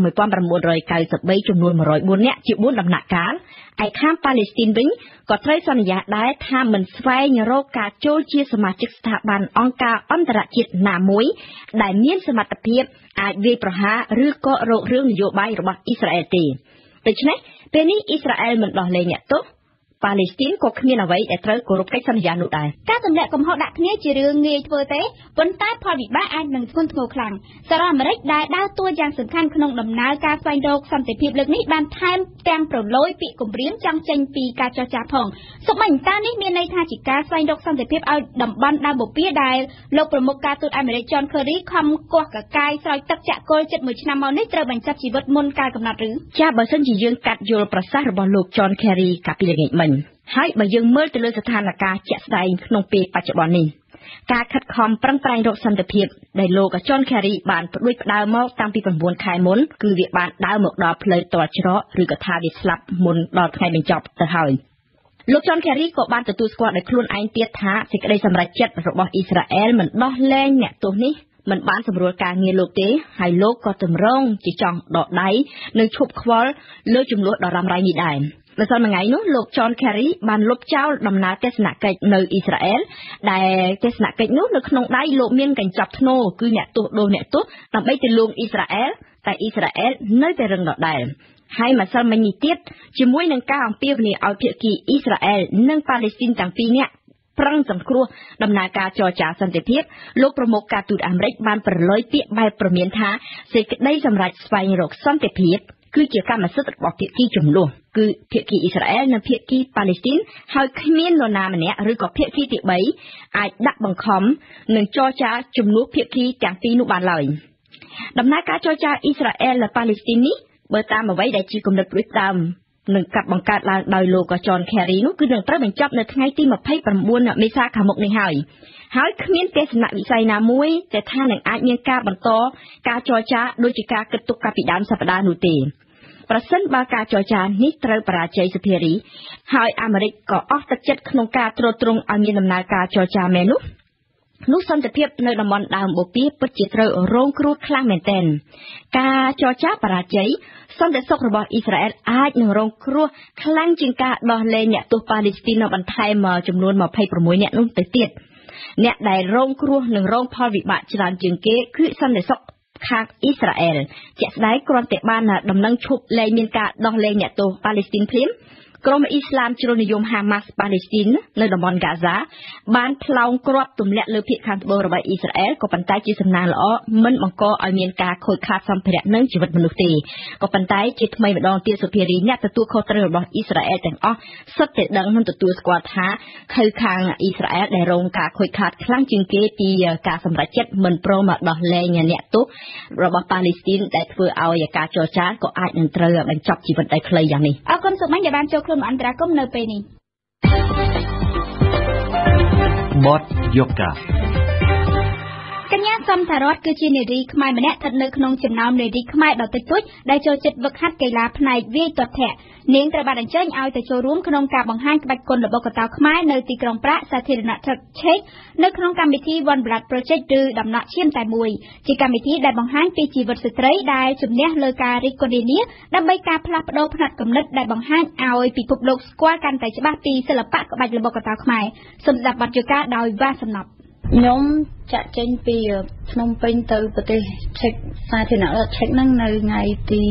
1993ចំនួន104នាក់ជា4ដំណាក់កាលឯខាងប៉ាឡេស្ទីនវិញក៏ត្រូវសន្យាដែរថាមិនស្វែងរកការចូលជាសមាជិកស្ថាប័នអង្គការអន្តរជាតិណាមួយដែលមានសមត្ថភាពអាចវាយប្រហារឬក៏រករឿងនយោបាយរបស់អ៊ីស្រាអែលទេដូច្នេះពេលនេះអ៊ីស្រាអែលមិនដោះលែងអ្នកទោសប៉ាឡេស្ទីនក៏គ្មានអ្វីដែលត្រូវគោរពកិច្ចសន្យានោះដែរការទម្លាក់កំហុសដាក់គ្នាជារឿងងាយធ្វើទេប៉ុន្តែផលវិបាកអាចនឹងធ្ងន់ធ្ងរខ្លាំងសហរដ្ឋអាមេរិកដែលដើរតួយ៉ាងសំខាន់ក្នុងដំណើរការស្វែងរកសន្តិភាពលើកនេះបានថែមទាំងប្រឡូយពាក្យគំរាមចង់ចេញពីការចរចាផងសុខមិញតើនេះមានន័យថាជាការស្វែងរកសន្តិភាពឲ្យតំបន់ដើមបូព៌ាដែលលោកប្រមុខការទូតអាមេរិក John Kerry ខំកោះកកាយស្រោចទឹកចាក់គល់ជិត1ឆ្នាំមកនេះត្រូវបញ្ចប់ជីវិតមុនកាលកំណត់ឬចាបើសិនជាយើងកាត់យល់ប្រសាសន៍របស់លោក John Kerry កាលពីល្ងាចមិញហើយបើយើងមើលទៅលើស្ថានភាពជាក់ស្ដែងក្នុងពេលបច្ចុប្បន្ននេះការខិតខំប្រឹងប្រែងរកសន្តិភាពដែលលោក John Kerry បានផ្ដួចផ្ដើមមកតាំងពី9ខែមុនគឺវាបានដើរមកដល់ផ្លូវទាល់ច្រកឬក៏ថាវាស្លាប់មុនដល់ថ្ងៃបញ្ចប់ទៅហើយលោក John Kerry ក៏បានទទួលស្គាល់ដោយខ្លួនឯងទៀតថាសេចក្តីសម្រេចចិត្តរបស់អ៊ីស្រាអែលមិនដោះលែងអ្នកទោសនេះមិនបានសម្រួលការងារលោកទេហើយលោកក៏តម្រង់ជាចង់ដកដៃនិងឈប់ខ្វល់លើចំនួនដ៏រ៉ាំរ៉ៃនេះដែរម្សិលមិញនោះលោក John Kerry បានលុបចោលដំណើរទស្សនកិច្ចនៅអ៊ីស្រាអែលដែលទស្សនកិច្ចនោះនៅក្នុងដៃលោកមានកញ្ចប់ធ្នូគឺអ្នកទោសដូរអ្នកទោសដើម្បីទៅលួងអ៊ីស្រាអែលតែអ៊ីស្រាអែលនៅតែរឹងដដែលហើយម្សិលមិញនេះទៀតជាមួយនឹងការអំពាវនាវឲ្យភាគីអ៊ីស្រាអែលនិងប៉ាឡេស្ទីនទាំងពីរនាក់ប្រឹងសង្គ្រោះដំណើរការចរចាសន្តិភាពលោកប្រមុខការទូតអាមេរិកបានប្រឡូយពាក្យបែបព្រមានថាសេចក្តីសម្រេចស្វែងរកសន្តិភាពគឺជាកម្មសិទ្ធិរបស់ភាគីចំនួនគឺភាគីអ៊ីស្រាអែលនិងភាគីប៉ាឡេស្ទីនហើយគ្មាននរណាម្នាក់ឬក៏ភាគីទី3អាចដាក់បង្ខំនិងចរចាជំនួសភាគីទាំងពីរនោះបានឡើយដំណើរការចរចាអ៊ីស្រាអែលនិងប៉ាឡេស្ទីននេះបើតាមអ្វីដែលជាគំនិតផ្ដួចផ្ដើមនឹងកាត់បង្កើតឡើងដោយលោក John Kerry នោះគឺនឹងត្រូវបញ្ចប់នៅថ្ងៃទី29 មេសាខាងមុខនេះហើយគ្មានទេសនវិស័យណាមួយដែលថានឹងអាចមានការបន្តការចរចាដូចជាការគិតទុកកាលពីដើមសប្តាហ៍នោះទេប្រសិនបើការចរចានេះត្រូវបរាជ័យសភារីហើយអាមេរិកក៏អស់ទឹកចិត្តក្នុងការទ្រទ្រង់ឲ្យមានដំណើរការចរចាមែននោះសន្តិភាពនៅតំបន់ដើមបូព៌ាពិតជាត្រូវរងគ្រោះខ្លាំងមែនទែនការចរចាបរាជ័យសន្តិសុខរបស់អ៊ីស្រាអែលអាចនឹងរងគ្រោះខ្លាំងជាងការដោះលែងអ្នកទោសប៉ាឡេស្ទីននៅបន្ថែមចំនួន26អ្នកនោះទៅទៀតអ្នកដែលរងគ្រោះនឹងរងផលវិបាកច្រើនជាងគេគឺសន្តិសុខខាងអ៊ីស្រាអែលជាក់ស្ដែងគ្រាន់តែបានដំណឹងឈប់លែងមានការដោះលែងអ្នកទោសប៉ាឡេស្ទីនភ្លាមក្រុមអ៊ីស្លាមជ្រុលនិយមហាម៉ាស់ប៉ាឡេស្ទីននៅតំបន់ហ្គាហ្សាបានផ្លោងគ្រាប់ទម្លាក់លើភាគខាងត្បូងរបស់អ៊ីស្រាអែលក៏ប៉ុន្តែជាសំណាងល្អមិនបង្កឲ្យមានការខូចខាតសម្ភារៈនិងជីវិតមនុស្សទេក៏ប៉ុន្តែជាថ្មីម្ដងទៀតសុភារីអ្នកទទួលខុសត្រូវរបស់អ៊ីស្រាអែលទាំងអស់សុទ្ធតែដឹងនិងទទួលស្គាល់ថាខៅខាងអ៊ីស្រាអែលដែលរងការខូចខាតខ្លាំងជាងគេពីការសម្រេចចិត្តមិនព្រមដោះលែងអ្នកទោសរបស់ប៉ាឡេស្ទីនដែលធ្វើឲ្យការចរចាក៏អាចនឹងត្រូវបញ្ចប់ជីវិតដោយខ្លីយ៉ាងនេះអរគុណសូមដែលបានចូលរួមអន្តរាគមន៍នៅពេលនេះបទយូហ្គាកញ្ញាសំថារតគឺជានារីខ្មែរម្នាក់ស្ថិតនៅក្នុងចំណោមនារីខ្មែរដ៏តិចតួចដែលចូលចិត្តហ្វឹកហាត់កីឡាផ្នែកវាយទាត់ធាក់នាងត្រូវបានអញ្ជើញឲ្យទៅចូលរួមក្នុងការបង្ហាញក្បាច់គុនល្បុក្កតោខ្មែរនៅទីក្រុងប្រាក់សាធារណរដ្ឋឆេកនៅក្នុងកម្មវិធី One Blood Project ឬដំណក់ឈាមតែមួយជាកម្មវិធីដែលបង្ហាញពីជីវិតស្ត្រីដែលជំនះលើការរិះគន់នានាដើម្បីការផ្លាស់ប្ដូរផ្នត់គំនិតដែលបង្ហាញឲ្យពិភពលោកស្គាល់កាន់តែច្បាស់ពីសិល្បៈក្បាច់ល្បុក្កតោខ្មែរសូមស្ដាប់បទយូហ្គាដោយវ៉ាសំណប់ខ្ញុំចាក់ចេញពីភ្នំពេញទៅប្រទេសឆេកសាធារណរដ្ឋឆេកហ្នឹងនៅថ្ងៃទី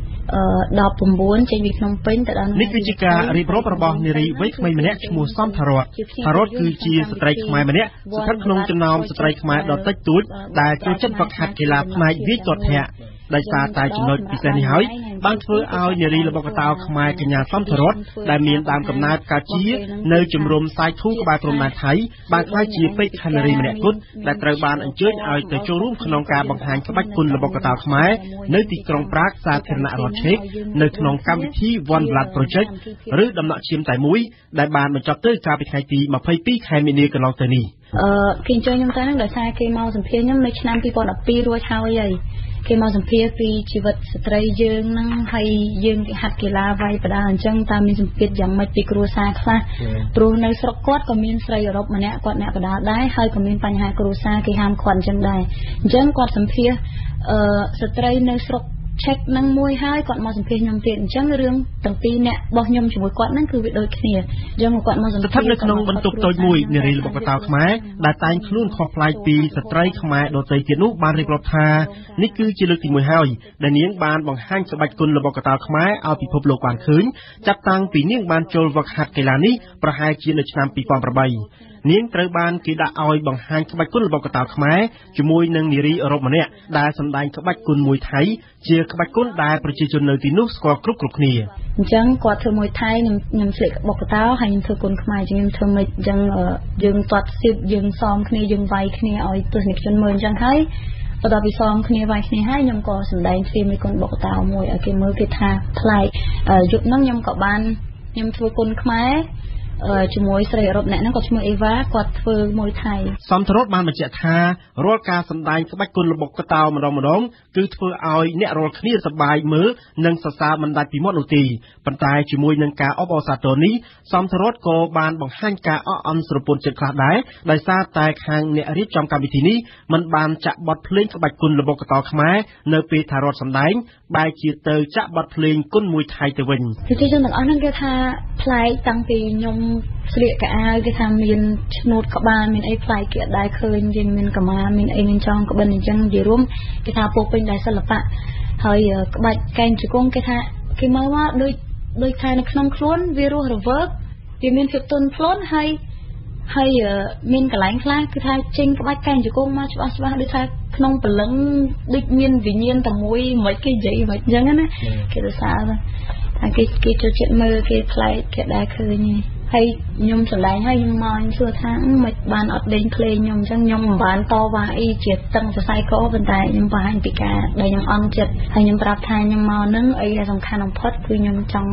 19ចេញពីភ្នំពេញទៅដល់នេះគឺជាការរៀបរាប់របស់នារីវ័យក្មេងម្នាក់ឈ្មោះសំថារតគឺជាស្ត្រីខ្មែរម្នាក់ស្ថិតក្នុងចំណោមស្ត្រីខ្មែរដ៏តិចតួចដែលចូលចិត្តហ្វឹកហាត់កីឡាផ្នែកវាយទាត់ធាក់ដោយសារតែចំណុចពិសេសនេះហើយបានធ្វើឲ្យនារីល្បុក្កតោខ្មែរកញ្ញាសំថារតដែលមានដើមកំណើតកើតជានៅជំរំសាយធូក្បែរព្រំដែនថៃបានក្លាយជាពេជ្រខនារីម្នាក់គត់ដែលត្រូវបានអញ្ជើញឲ្យទៅចូលរួមក្នុងការបង្ហាញក្បាច់គុនល្បុក្កតោខ្មែរនៅទីក្រុងប្រាកសាធារណរដ្ឋឆេកនៅក្នុងកម្មវិធី One Blood Project ឬដំណក់ឈាមតែមួយដែលបានបញ្ចប់ទៅកាលពីថ្ងៃទី22ខែមីនាកន្លងទៅនេះគេអញ្ជើញខ្ញុំទៅហ្នឹងដោយសារគេមកសម្ភាសខ្ញុំនៅឆ្នាំ2012រួចហើយគេមកសម្ភាសពីជីវិតស្ត្រីយើងហ្នឹងហើយយើងគេហាត់កីឡាវាយបដាអញ្ចឹងតើមានសម្ពាធយ៉ាងម៉េចពីគ្រួសារខ្លះព្រោះនៅស្រុកគាត់ក៏មានស្រីអឺរ៉ុបម្នាក់គាត់អ្នកបដាដែរហើយក៏មានបញ្ហាគ្រួសារគេហាមគាត់អញ្ចឹងដែរអញ្ចឹងគាត់សម្ភាសស្ត្រីនៅស្រុកឆេកនឹងមួយហើយគាត់មកសម្ភាសខ្ញុំទៀតអញ្ចឹងរឿងទាំងពីរអ្នករបស់ខ្ញុំជាមួយគាត់ហ្នឹងគឺវាដូចគ្នាអញ្ចឹងគាត់មកសម្ភាសស្ថិតនៅក្នុងបន្ទប់តូចមួយនារីល្បុក្កតោខ្មែរដែលតែងខ្លួនខុសប្លែកពីស្ត្រីខ្មែរដទៃទៀតនោះបានរៀបរាប់ថានេះគឺជាលើកទី1ហើយដែលនាងបានបង្ហាញក្បាច់គុនល្បុក្កតោខ្មែរឲ្យពិភពលោកបានឃើញចាប់តាំងពីនាងបានចូលហ្វឹកហាត់កីឡានេះប្រហែលជានៅឆ្នាំ2008នាងត្រូវបានគេដាក់ឲ្យបង្ហាញក្បាច់គុនល្បុក្កតោខ្មែរជាមួយនឹងនារីអឺរ៉ុបម្នាក់ដែលសម្ដែងក្បាច់គុនមួយថៃជាក្បាច់គុនដែលប្រជាជននៅទីនោះស្គាល់គ្រប់គ្នាអញ្ចឹងគាត់ធ្វើមួយថៃខ្ញុំស្លៀកក្បុក្កតោហើយខ្ញុំធ្វើគុនខ្មែរខ្ញុំធ្វើមិនអញ្ចឹងយើងទាត់សៀបយើងសមគ្នាយើងវាយគ្នាឲ្យទស្សនិកជនមើលអញ្ចឹងហើយបន្ទាប់ពីសមគ្នាវាយគ្នាហើយខ្ញុំក៏សម្ដែងធ្វើមួយគុនបុក្កតោមួយឲ្យគេមើលគេថាប្លែកយប់ហ្នឹងខ្ញុំក៏បានខ្ញុំធ្វើគុនខ្មែរជាមួយស្រីអឺរ៉ុបអ្នកហ្នឹងគាត់ឈ្មោះអេវ៉ាគាត់ធ្វើមួយថៃសំថរតបានបញ្ជាក់ថារាល់ការសម្ដែងក្បាច់គុនល្បុក្កតោម្ដងគឺធ្វើឲ្យអ្នករាល់គ្នាសប្បាយមើលនិងសរសើរមិនដាច់ពីមាត់នោះទេប៉ុន្តែជាមួយនឹងការអបអរសាទរនេះសំថរតក៏បានបង្ហាញការអន់ស្រពន់ចិត្តខ្លះដែរដោយសារតែខាងអ្នករៀបចំកម្មវិធីនេះមិនបានចាក់បទភ្លេងក្បាច់គុនល្បុក្កតោខ្មែរនៅពេលថារតសម្ដែងបែរជាទៅចាក់បទភ្លេងគុនមួយថៃទៅវិញប្រជាជនទាំងអស់ហ្នឹងគេថាប្លែកតាំងពីខ្ញុំស្លៀកកៅអៅគេថាមានឈ្នួតក្បាលមានអីប្លែកគេអត់ដែរឃើញយើងមានកម្មាមានអីមានចងក្បិនអញ្ចឹងនិយាយរួមគេថាពោពេញដោយសិល្បៈហើយក្បាច់កែងជង្គង់គេថាគេមើលមកដូចថានៅក្នុងខ្លួនវារស់រវើកវាមានភាពទន់ភ្លន់ហើយមានកន្លែងខ្លះគឺថាចេញក្បាច់កែងជង្គង់មកច្បាស់ដូចថាក្នុងព្រលឹងដូចមានវិញ្ញាណតែមួយមិនគេនិយាយមិនអញ្ចឹងណាគេរសារថាគេចូលចិត្តមើលគេប្លែកគេដែរឃើញហើយខ្ញុំសម្ដែងហើយខ្ញុំមកសួរថាមិនបានអត់លេងភ្លេងខ្ញុំអញ្ចឹងខ្ញុំមិនបានតវ៉ាអីជាតឹងសរសៃកប៉ុន្តែខ្ញុំបង្ហាញពីការដែលខ្ញុំអន់ចិត្តហើយខ្ញុំប្រាប់ថាខ្ញុំមកនឹងអីដែលសំខាន់បំផុតគឺខ្ញុំចង់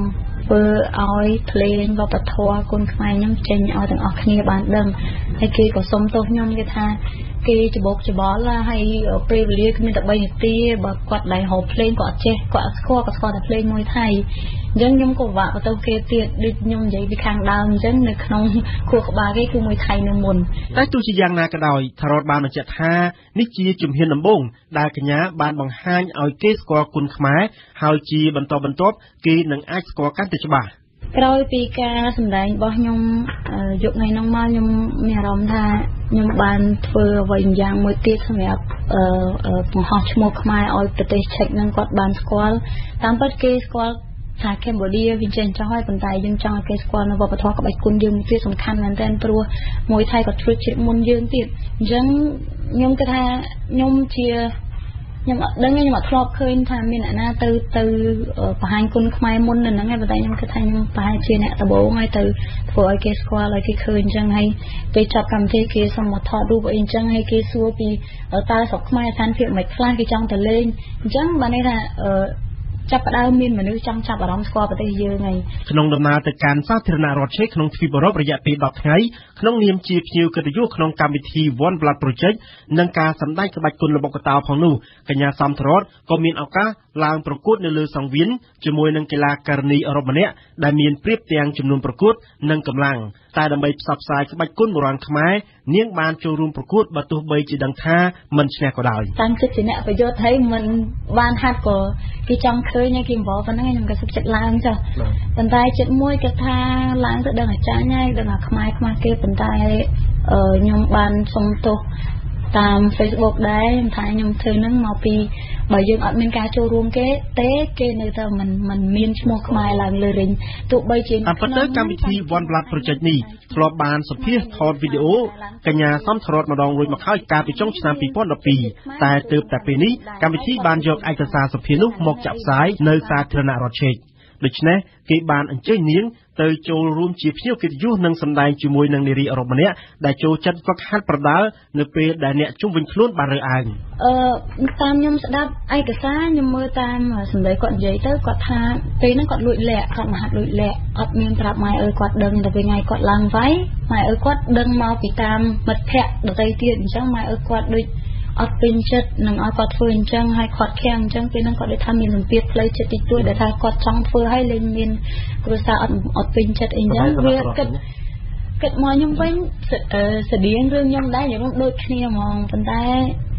ធ្វើឲ្យភ្លេងវប្បធម៌គុណខ្មែរខ្ញុំចេញឲ្យទាំងអស់គ្នាបានដឹងហើយគេក៏សុំទោសខ្ញុំគេថាគេច្បោកច្បល់ហើយពេលវេលាគ្មានតែ3នាទីបើគាត់ដៃហៅភ្លេងគាត់អត់ចេះគាត់អត់ស្គាល់គាត់ស្គាល់តែភ្លេងមួយថៃអញ្ចឹងខ្ញុំក៏វាក់បន្ទោសគេទៀតដូចខ្ញុំនិយាយពីខាងដើមអញ្ចឹងនៅក្នុងខួរក្បាលគេគឺមួយថៃនៅមុនតែទោះជាយ៉ាងណាក៏ដោយថារដ្ឋបានបញ្ជាក់ថានេះជាជំហានដំបូងដែលកញ្ញាបានបង្ហាញឲ្យគេស្គាល់គុណខ្មែរហើយជាបន្តបន្ទាប់គេនឹងអាចស្គាល់កាន់តែច្បាស់ក្រោយពីការសម្ដែងរបស់ខ្ញុំយកថ្ងៃនោះមកខ្ញុំមានអារម្មណ៍ថាខ្ញុំបានធ្វើអ្វីយ៉ាងមួយទៀតសម្រាប់បង្ហោះឈ្មោះខ្មែរឲ្យប្រទេសឆែកនឹងគាត់បានស្គាល់តាមពិតគេស្គាល់ថាកម្ពុជាវាចេញចោលហើយប៉ុន្តែយើងចង់ឲ្យគេស្គាល់នៅវប្បធម៌ក្បាច់គុណយើងទៀតសំខាន់មែនទែនព្រោះមួយថៃក៏ធ្វើជាតិមុនយើងទៀតអញ្ចឹងខ្ញុំគិតថាខ្ញុំអត់ដឹងខ្ញុំអត់ធ្លាប់ឃើញថាមានអ្នកណាទៅបង្ហាញគុណខ្មែរមុននៅហ្នឹងឯងប៉ុន្តែខ្ញុំគិតថាខ្ញុំប្រហែលជាអ្នកដំបូងហើយទៅធ្វើឲ្យគេស្គាល់ឲ្យគេឃើញអញ្ចឹងហើយពេលចប់កម្មវិធីគេសុំមកថតរូបអីអញ្ចឹងហើយគេសួរពីតើស្រុកខ្មែរស្ថានភាពមិនខ្លះគេចង់ទៅលេងអញ្ចឹងបានន័យថាចាប់ផ្ដើមមានមនុស្សចង់ចាប់អារម្មណ៍ស្គាល់ប្រទេសយើងហើយក្នុងដំណើរទៅកាន់សាធារណរដ្ឋឆេកក្នុងទ្វីបអឺរ៉ុបរយៈពេល10ថ្ងៃក្នុងនាមជាភ្ញៀវកិត្តិយសក្នុងកម្មវិធី One Blood Project និងការសម្ដែងក្បាច់គុនល្បុក្កតោផងនោះកញ្ញាសំធរតក៏មានឱកាសឡើងប្រកួតនៅលើសង្វៀនជាមួយនឹងកីឡាការិនីអឺរ៉ុបម្នាក់ដែលមានប្រៀបទាំងចំនួនប្រកួតនិងកម្លាំងតែដើម្បីផ្សព្វផ្សាយក្បាច់គុនបុរាណខ្មែរនាងបានចូលរួមប្រកួតបើទោះបីជាដឹងថាមិនឈ្នះក៏ដោយតាំងចិត្តជាអ្នកប្រយុទ្ធហើយមិនបានហាត់ក៏គេចង់ឃើញគេបបប៉ុណ្ណឹងខ្ញុំក៏សុខចិត្តឡើងចុះប៉ុន្តែចិត្តមួយគាត់ថាឡើងទៅដឹងអាចារ្យហើយដឹងអាខ្មែរខ្មាស់គេប៉ុន្តែខ្ញុំបានសុំទោសតាម Facebook ដែរថាខ្ញុំធ្វើហ្នឹងមកពីបើយើងអត់មានការចូលរួមគេទេគេនៅតែមិនមានឈ្មោះខ្មែរឡើងលើរិញទោះបីជាតាមពិតទៅកម្មវិធី One Blood Project នេះធ្លាប់បានសម្ភាសថតវីដេអូកញ្ញាសំធរតម្ដងរួចមកហើយកាលពីចុងឆ្នាំ2012តែទើបតែពេលនេះកម្មវិធីបានយកឯកសារសម្ភាសនោះមកចាក់ផ្សាយនៅសាធារណរដ្ឋឆេកដូច្នេះគេបានអញ្ជើញនាងទៅចូលរួមជាភ្ញៀវកិត្តិយសនិងសម្ដែងជាមួយនឹងនារីអឺរ៉ុបម្នាក់ដែលចូលចិត្តហ្វឹកហាត់ប្រដាល់នៅពេលដែលអ្នកជុំវិញខ្លួនបានរើសអើងតាមខ្ញុំស្ដាប់ឯកសារខ្ញុំមើលតាមសម្ដីគាត់និយាយទៅគាត់ថាពេលហ្នឹងគាត់លួចលាក់គាត់មហាត់លួចលាក់អត់មានប្រាប់ម៉ែអើយគាត់ដឹងតែពេលថ្ងៃគាត់ឡើងវាយម៉ែអើយគាត់ដឹងមកពីតាមមិត្តភ័ក្តិដទៃទៀតអញ្ចឹងម៉ែអើយគាត់ដូចអត់ពេញចិត្តនឹងឲ្យគាត់ធ្វើអញ្ចឹងហើយគាត់ខាំងអញ្ចឹងពេលហ្នឹងគាត់ដូចថាមានសម្ពាធផ្លូវចិត្តតិចតួចដែលថាគាត់ចង់ធ្វើឲ្យលេងមានគ្រួសារអត់ពេញចិត្តអីអញ្ចឹងវាគិតមកខ្ញុំវិញស្តៀងរឿងខ្ញុំដែរខ្ញុំដូចគ្នាហ្មងប៉ុន្តែ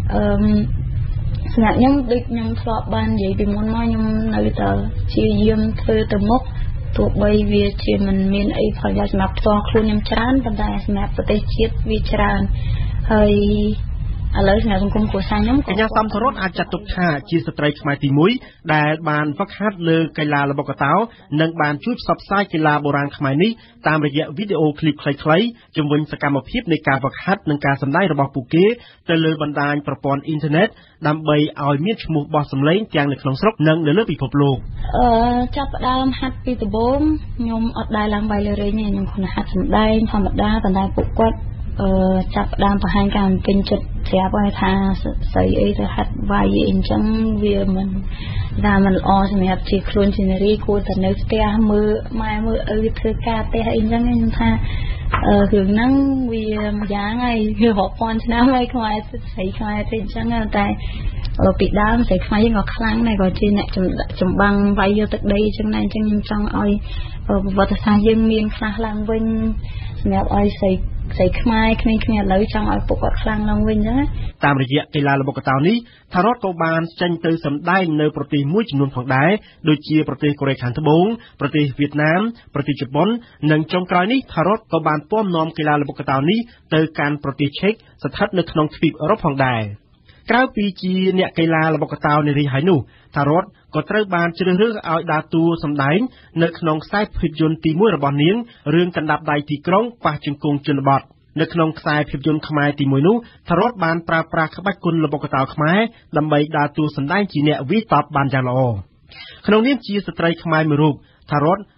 សម្រាប់ខ្ញុំដូចខ្ញុំធ្លាប់បាននិយាយពីមុនមកខ្ញុំនៅតែជាយាមធ្វើទៅមុខទោះបីវាជាមិនមានអីផលប្រយោជន៍សម្រាប់ផ្ទាល់ខ្លួនខ្ញុំច្រើនប៉ុន្តែសម្រាប់ប្រទេសជាតិវាច្រើនហើយឥឡូវសម្រាប់សង្គមគ្រួសារខ្ញុំកញ្ញាសំធរតអាចចាត់ទុកថាជាស្ត្រីខ្មែរទី1ដែលបានហ្វឹកហាត់លើកីឡាល្បុក្កតោនិងបានជួយផ្សព្វផ្សាយកីឡាបុរាណខ្មែរនេះតាមរយៈវីដេអូឃ្លីបខ្លីៗជំវិញសកម្មភាពនៃការហ្វឹកហាត់និងការសម្ដែងរបស់ពួកគេទៅលើបណ្ដាញប្រព័ន្ធអ៊ីនធឺណិតដើម្បីឲ្យមានឈ្មោះបោះសម្លេងទាំងនៅក្នុងស្រុកនិងនៅលើពិភពលោកចាប់ផ្ដើមហាត់ពីដំបូងខ្ញុំអត់ដែរឡើងបាយលើរែងទេខ្ញុំគ្រាន់តែហាត់សម្ដែងធម្មតាប៉ុន្តែពួកគាត់ចាប់ផ្ដើមបង្ហាញការពេញចិត្តស្រាប់ហើយថាស្អីអីទៅហាត់វាយអីអញ្ចឹងវាមិនល្អសម្រាប់ជាខ្លួនជានារីគួរតែនៅផ្ទះមើលម៉ែមើលឪធ្វើការផ្ទះអីអញ្ចឹងខ្ញុំថារឿងហ្នឹងវាម្យ៉ាងហើយវារាប់ពាន់ឆ្នាំហើយខ្មែរស្រីខ្មែរទេអញ្ចឹងតែពីដើមស្រីខ្មែរយើងក៏ខ្លាំងដែរក៏ជាអ្នកចម្បាំងវាយយកទឹកដីអញ្ចឹងដែរអញ្ចឹងខ្ញុំចង់ឲ្យប្រវត្តិសាស្ត្រយើងមានខ្លះឡើងវិញសម្រាប់ឲ្យស្រីខ្មែរក្មេងៗឥឡូវចង់ឲ្យពួកគាត់ខ្លាំងឡើងវិញចឹងតាមរយៈកីឡាល្បុក្កតោនេះថារដ្ឋក៏បានចេញទៅសម្ដែងនៅប្រទេសមួយចំនួនផងដែរដូចជាប្រទេសកូរ៉េខាងត្បូងប្រទេសវៀតណាមប្រទេសជប៉ុននិងចុងក្រោយនេះថារដ្ឋក៏បានពំនាំកីឡាល្បុក្កតោនេះទៅកាន់ប្រទេសឆេកស្ថិតនៅក្នុងទ្វីបអឺរ៉ុបផងដែរក្រៅពីជាអ្នកកីឡាល្បុក្កតោនារីហើយនោះថារដ្ឋក៏ត្រូវបានជ្រើសរើសឲ្យដើរតួសម្ដែងនៅក្នុងខ្សែភាពយន្តទី1របស់នាងរឿងកណ្ដាប់ដៃទីក្រុងប៉ះជង្គង់ជនបទនៅក្នុងខ្សែភាពយន្តខ្មែរទី1នោះថារដ្ឋបានប្រើប្រាស់ក្បាច់គុនល្បុក្កតោខ្មែរដើម្បីដើរតួសម្ដែងជាអ្នកវាយតប់បានយ៉ាងល្អក្នុងនាមជាស្ត្រីខ្មែរមួយរូបថារដ្ឋ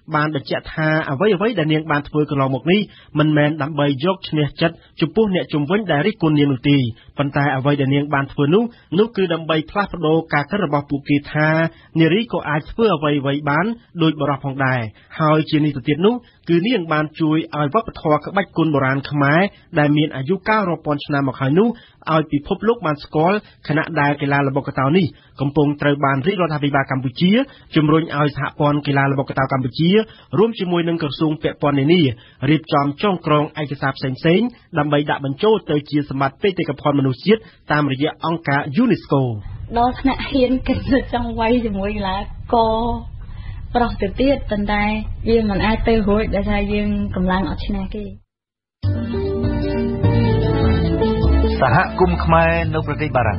បានបញ្ជាក់ថាអ្វីៗដែលនាងបានធ្វើកន្លងមកនេះមិនមែនដើម្បីយកឈ្នះចិត្តចំពោះអ្នកជំវិញដែលរិះគន់នាងនោះទេប៉ុន្តែអ្វីដែលនាងបានធ្វើនោះគឺដើម្បីផ្លាស់ប្ដូរការគិតរបស់ពួកគេថានារីក៏អាចធ្វើអ្វីៗបានដោយបរិសុទ្ធផងដែរហើយជានេះទៅទៀតនោះគឺនាងបានជួយឲ្យវប្បធម៌ក្បាច់គុនបុរាណខ្មែរដែលមានអាយុកាលរាប់ពាន់ឆ្នាំមកហើយនោះឲ្យពិភពលោកបានស្គាល់ខណៈដែលកីឡាល្បុក្កតោនេះកំពុងត្រូវបានរាជរដ្ឋាភិបាលកម្ពុជាជំរុញឲ្យសហព័ន្ធកីឡាល្បុក្កតោកម្ពុជារួមជាមួយនឹងក្រសួងពាក់ព័ន្ធនានារៀបចំចងក្រងឯកសារផ្សេងៗដើម្បីដាក់បញ្ចូលទៅជាសម្បត្តិបេតិកភណ្ឌមនុស្សជាតិតាមរយៈអង្គការ UNESCO ដល់ថ្នាក់ហ៊ានគិតចង់វាយជាមួយកីឡាករប្រុសទៅទៀតប៉ុន្តែវាមិនអាចទៅរួចដោយសារយើងកម្លាំងអត់ឈ្នះគេសហគមន៍ខ្មែរនៅប្រទេសបារាំង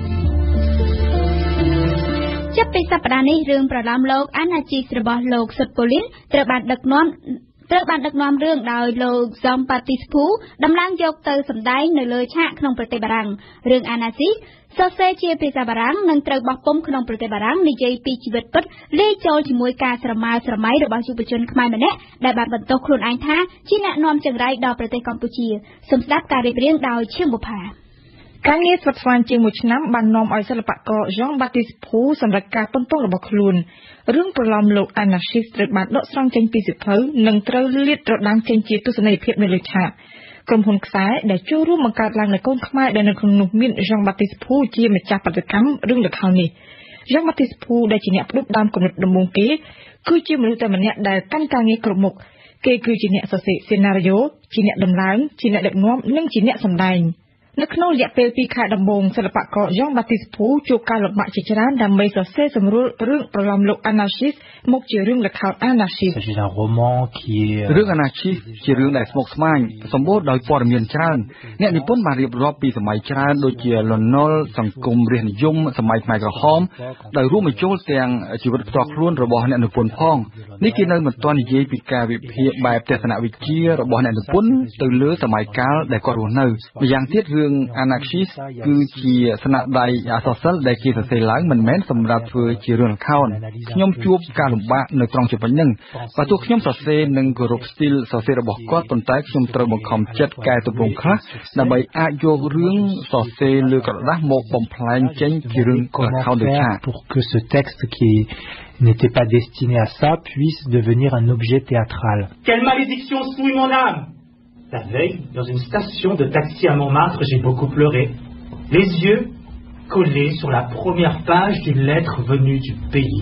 ចាប់ពីសប្តាហ៍នេះរឿងប្រឡំលោកអាណាជីសរបស់លោកសុតប៉ូលីនត្រូវបានដឹកនាំរឿងដោយលោក Jean Baptiste Pou ដំឡើងយកទៅសម្ដែងនៅលើឆាកក្នុងប្រទេសបារាំងរឿងអាណាជីសសរសេរជាភាសាបារាំងនិងត្រូវបោះពុម្ពក្នុងប្រទេសបារាំងនិយាយពីជីវិតពិតលាយចូលជាមួយការស្រមើស្រមៃរបស់យុវជនខ្មែរម្នាក់ដែលបានបន្ទោសខ្លួនឯងថាជាអ្នកនាំចង្រៃដល់ប្រទេសកម្ពុជាសូមស្ដាប់ការរៀបរៀងដោយឈៀងបុប្ផាការងារស្វិតស្វាញជាង1ឆ្នាំបាននាំឲ្យសិល្បករ Jean Baptiste Pou សម្រាប់ការប៉ុនប៉ងរបស់ខ្លួនរឿងប្រឡំលោក Anarchist ត្រូវបានដកស្រង់ចេញពីសៀវភៅនិងត្រូវលាតត្រដាងចេញជាទស្សនីយភាពនៅលើឆាកក្រុមហ៊ុនខ្សែដែលចូលរួមបង្កើតឡើងនូវកូនខ្មែរដែលនៅក្នុងនោះមាន Jean Baptiste Pou ជាម្ចាស់បដកម្មរឿងល្ខោននេះ Jean Baptiste Pou ដែលជាអ្នកផ្ដួចផ្ដើមគំនិតដំបូងគេគឺជាមនុស្សតែម្នាក់ដែលកាន់ការងារគ្រប់មុខគេគឺជាអ្នកសរសេរ scenario ជាអ្នកដំឡើងជាអ្នកដឹកនាំនិងជាអ្នកសម្ដែងនៅក្នុងរយៈពេល2ខែដំបូងសិល្បករ Jean Baptiste Pou ជួបការលំបាកជាច្រើនដើម្បីសរសេរសម្រួលរឿងប្រឡំលោក Anarchist មកជារឿងល្ខោន Anarchist រឿង Anarchist ជារឿងដែលស្មុគស្មាញសម្បូរដោយព័ត៌មានច្រើនអ្នកនិពន្ធបានរៀបរាប់ពីសម័យច្រើនដូចជាលន់នល់សង្គមរាស្ត្រនិយមសម័យខ្មែរក្រហមដោយរួមបញ្ចូលទាំងជីវិតផ្ទាល់ខ្លួនរបស់អ្នកនិពន្ធផងនេះគេនៅមិនទាន់និយាយពីការវិភាគបែបទស្សនវិជ្ជារបស់អ្នកនិពន្ធទៅលើសម័យកាលដែលគាត់រស់នៅម្យ៉ាងទៀតរឿង Anarchist គឺជាស្នាដៃអក្សរសិល្ប៍ដែលគេសរសេរឡើងមិនមែនសម្រាប់ធ្វើជារឿងល្ខោនខ្ញុំជួបការលំបាកនៅត្រង់ចំណុចហ្នឹងបើទោះខ្ញុំសរសេរនិងគោរពស្ទីលសរសេររបស់គាត់ប៉ុន្តែខ្ញុំត្រូវបង្ខំចិត្តកែទម្រង់ខ្លះដើម្បីអាចយករឿងសរសេរលើក្រដាសមកបំផ្លែងចេញជារឿងល្ខោនដូចឆាក pour que ce texte qui n'était pas destiné à ça puisse devenir un objet théâtral. Quelle malédiction souille mon âme! La veille, dans une station de taxi à Montmartre, j'ai beaucoup pleuré, les yeux collés sur la première page d'une lettre venue du pays.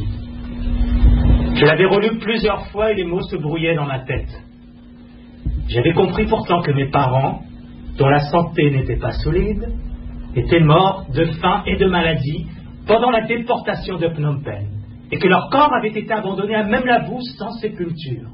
Je l'avais relue plusieurs fois et les mots se brouillaient dans ma tête. J'avais compris pourtant que mes parents, dont la santé n'était pas solide, étaient morts de faim et de maladie pendant la déportation de Phnom Penh, et que leur corps avait été abandonné à même la boue sans sépulture.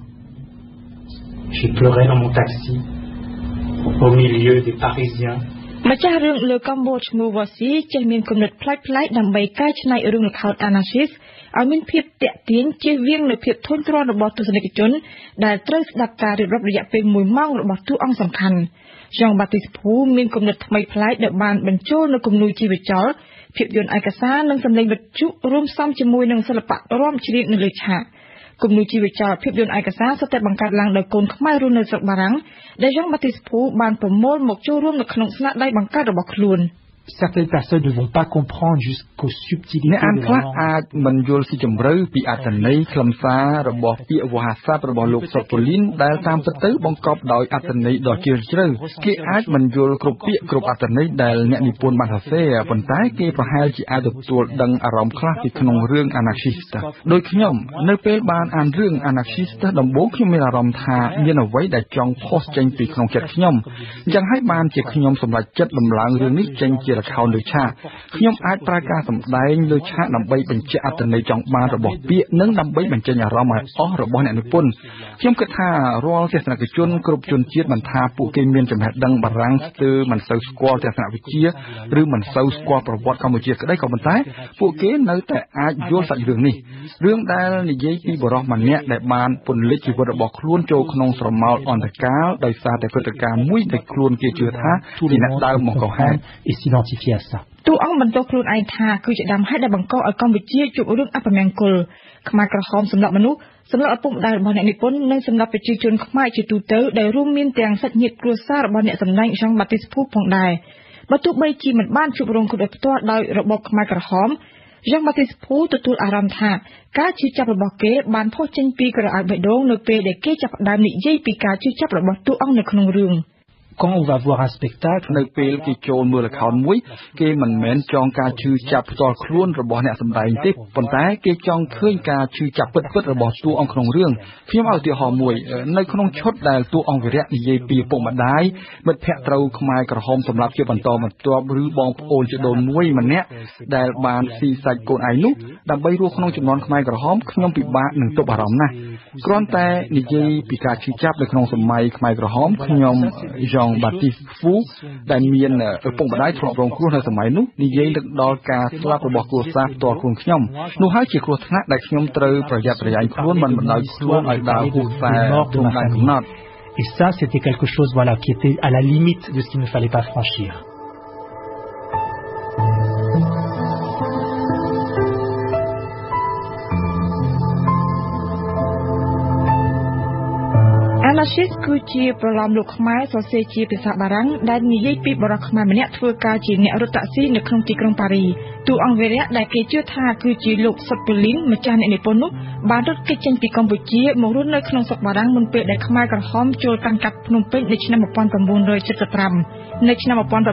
Je pleurais dans mon taxi, au milieu des Parisiens. ម្ចាស់រឿងលើកម្ពុជាឈ្មោះវ៉ាស៊ីចេះមានគំនិតប្លែកៗដើម្បីកែច្នៃរឿងល្ខោន Anarchist ឲ្យមានភាពទាក់ទាញជៀសវាងនូវភាពធុញទ្រាន់របស់ទស្សនិកជនដែលត្រូវស្ដាប់ការរៀបរាប់រយៈពេល1ម៉ោងរបស់តួអង្គសំខាន់ Jean Baptiste Pou មានគំនិតថ្មីប្លែកដែលបានបញ្ចូលនូវគំនូរជីវចលភាពយន្តឯកសារនិងសម្លេងវិទ្យុរួមផ្សំជាមួយនឹងសិល្បៈរាំច្រៀងនៅលើឆាកគំនូរជីវចលភាពយន្តឯកសារសុទ្ធតែបង្កើតឡើងដោយកូនខ្មែររស់នៅស្រុកបារាំងដែល Jean Baptiste Pou បានប្រមូលមកចូលរួមនៅក្នុងស្នាដៃបង្កើតរបស់ខ្លួន Certaines personnes ne vont pas comprendre jusqu'aux subtilités អ្នកអានខ្លះអាចមិនយល់ស៊ីជម្រៅពីអត្ថន័យខ្លឹមសាររបស់ពាក្យវោហារស័ព្ទរបស់លោកសុតប៉ូលីនដែលតាមពិតទៅបង្កប់ដោយអត្ថន័យដ៏ជ្រាលជ្រៅគេអាចមិនយល់គ្រប់ពាក្យគ្រប់អត្ថន័យដែលអ្នកនិពន្ធបានសរសេរប៉ុន្តែគេប្រហែលជាអាចទទួលដឹងអារម្មណ៍ខ្លះពីក្នុងរឿង Anarchist ដោយខ្ញុំនៅពេលបានអានរឿង Anarchist ដំបូងខ្ញុំមានអារម្មណ៍ថាមានអ្វីដែលចង់ផុសចេញពីក្នុងចិត្តខ្ញុំអញ្ចឹងហើយបានជាខ្ញុំសម្រេចចិត្តដំឡើងរឿងនេះចេញជាល្ខោនលើឆាកខ្ញុំអាចប្រើការសម្ដែងលើឆាកដើម្បីបញ្ជាក់អត្ថន័យចង់បានរបស់ពាក្យនិងដើម្បីបញ្ចេញអារម្មណ៍ឲ្យអស់របស់អ្នកនិពន្ធខ្ញុំគិតថារាល់ទស្សនិកជនគ្រប់ជនជាតិមិនថាពួកគេមានចំណេះដឹងបារាំងស្ទើរមិនសូវស្គាល់ទស្សនវិជ្ជាឬមិនសូវស្គាល់ប្រវត្តិកម្ពុជាក្តីក៏ប៉ុន្តែពួកគេនៅតែអាចយល់សាច់រឿងនេះរឿងដែលនិយាយពីបរិសុទ្ធម្នាក់ដែលបានពន្លិចជីវិតរបស់ខ្លួនចូលក្នុងស្រមោលអន្តរកាលដោយសារតែព្រឹត្តិការណ៍មួយដែលខ្លួនគេជឿថាជាអ្នកដើមមកកហេតុ et s'identifier à ça. តួអង្គបន្ទោសខ្លួនឯងថាគឺជាដើមហេតុដែលបង្កឲ្យកម្ពុជាជួបរឿងអពមង្គលខ្មែរក្រហមសម្លាប់មនុស្សសម្លាប់ឪពុកម្ដាយរបស់អ្នកនិពន្ធនិងសម្លាប់ប្រជាជនខ្មែរជាទូទៅដែលរួមមានទាំងសាច់ញាតិគ្រួសាររបស់អ្នកសម្ដែង Jean Baptiste Phu ផងដែរបើទោះបីជាមិនបានជួបរងគ្រោះដោយផ្ទាល់ដោយរបបខ្មែរក្រហម Jean Baptiste Phu ទទួលអារម្មណ៍ថាការជឿចាប់របស់គេបានផុសចេញពីក្រអៅបេះដូងនៅពេលដែលគេចាប់ផ្ដើមនិយាយពីការជឿចាប់របស់តួអង្គនៅក្នុងរឿង Quand on va voir un spectacle នៅពេលគេចូលមើលល្ខោនមួយគេមិនមែនចង់ការជឿចាប់ផ្ទាល់ខ្លួនរបស់អ្នកសម្ដែងទេប៉ុន្តែគេចង់ឃើញការជឿចាប់ពិតៗរបស់តួអង្គក្នុងរឿងខ្ញុំឲ្យឧទាហរណ៍មួយនៅក្នុងឈុតដែលតួអង្គវីរៈនិយាយពីឪពុកម្ដាយមិត្តភ័ក្តិត្រូវខ្មែរក្រហមសម្លាប់ជាបន្តបន្ទាប់ឬបងប្អូនជីដូនមួយម្នាក់ដែលបានស៊ីសាច់កូនឯងនោះដើម្បីរស់ក្នុងចំនួនខ្មែរក្រហមខ្ញុំពិបាកនឹងទប់អារម្មណ៍ណាស់គ្រាន់តែនិយាយពីការជឿចាប់នៅក្នុងសម័យខ្មែរក្រហមខ្ញុំ Jean Baptiste Phu ដែលមានឪពុកម្ដាយធ្លាប់រងគ្រោះនៅសម័យនោះនិយាយទៅដល់ការស្លាប់របស់គ្រួសារផ្ទាល់ខ្លួនខ្ញុំនោះហើយជាគ្រោះថ្នាក់ដែលខ្ញុំត្រូវប្រយ័ត្នប្រយែងខ្លួនមិនបណ្ដោយខ្លួនឲ្យដើរហួសខ្សែព្រំដែនកំណត់ et ça c'était quelque chose voilà qui était à la limite de ce qu'il ne fallait pas franchir Anarchist គឺជាប្រឡំលោកខ្មែរសរសេរជាភាសាបារាំងដែលនិយាយពីបរិសុទ្ធខ្មែរម្នាក់ធ្វើការជាអ្នករត់តាក់ស៊ីនៅក្នុងទីក្រុងប៉ារីតួអង្គវីរៈដែលគេជឿថាគឺជាលោកសុតពូលីនម្ចាស់អ្នកនិពន្ធនោះបានរត់គេចចេញពីកម្ពុជាមករស់នៅក្នុងស្រុកបារាំងមុនពេលដែលខ្មែរក្រហមចូលកាន់កាប់ភ្នំពេញនៅឆ្នាំ 1975 នៅឆ្នាំ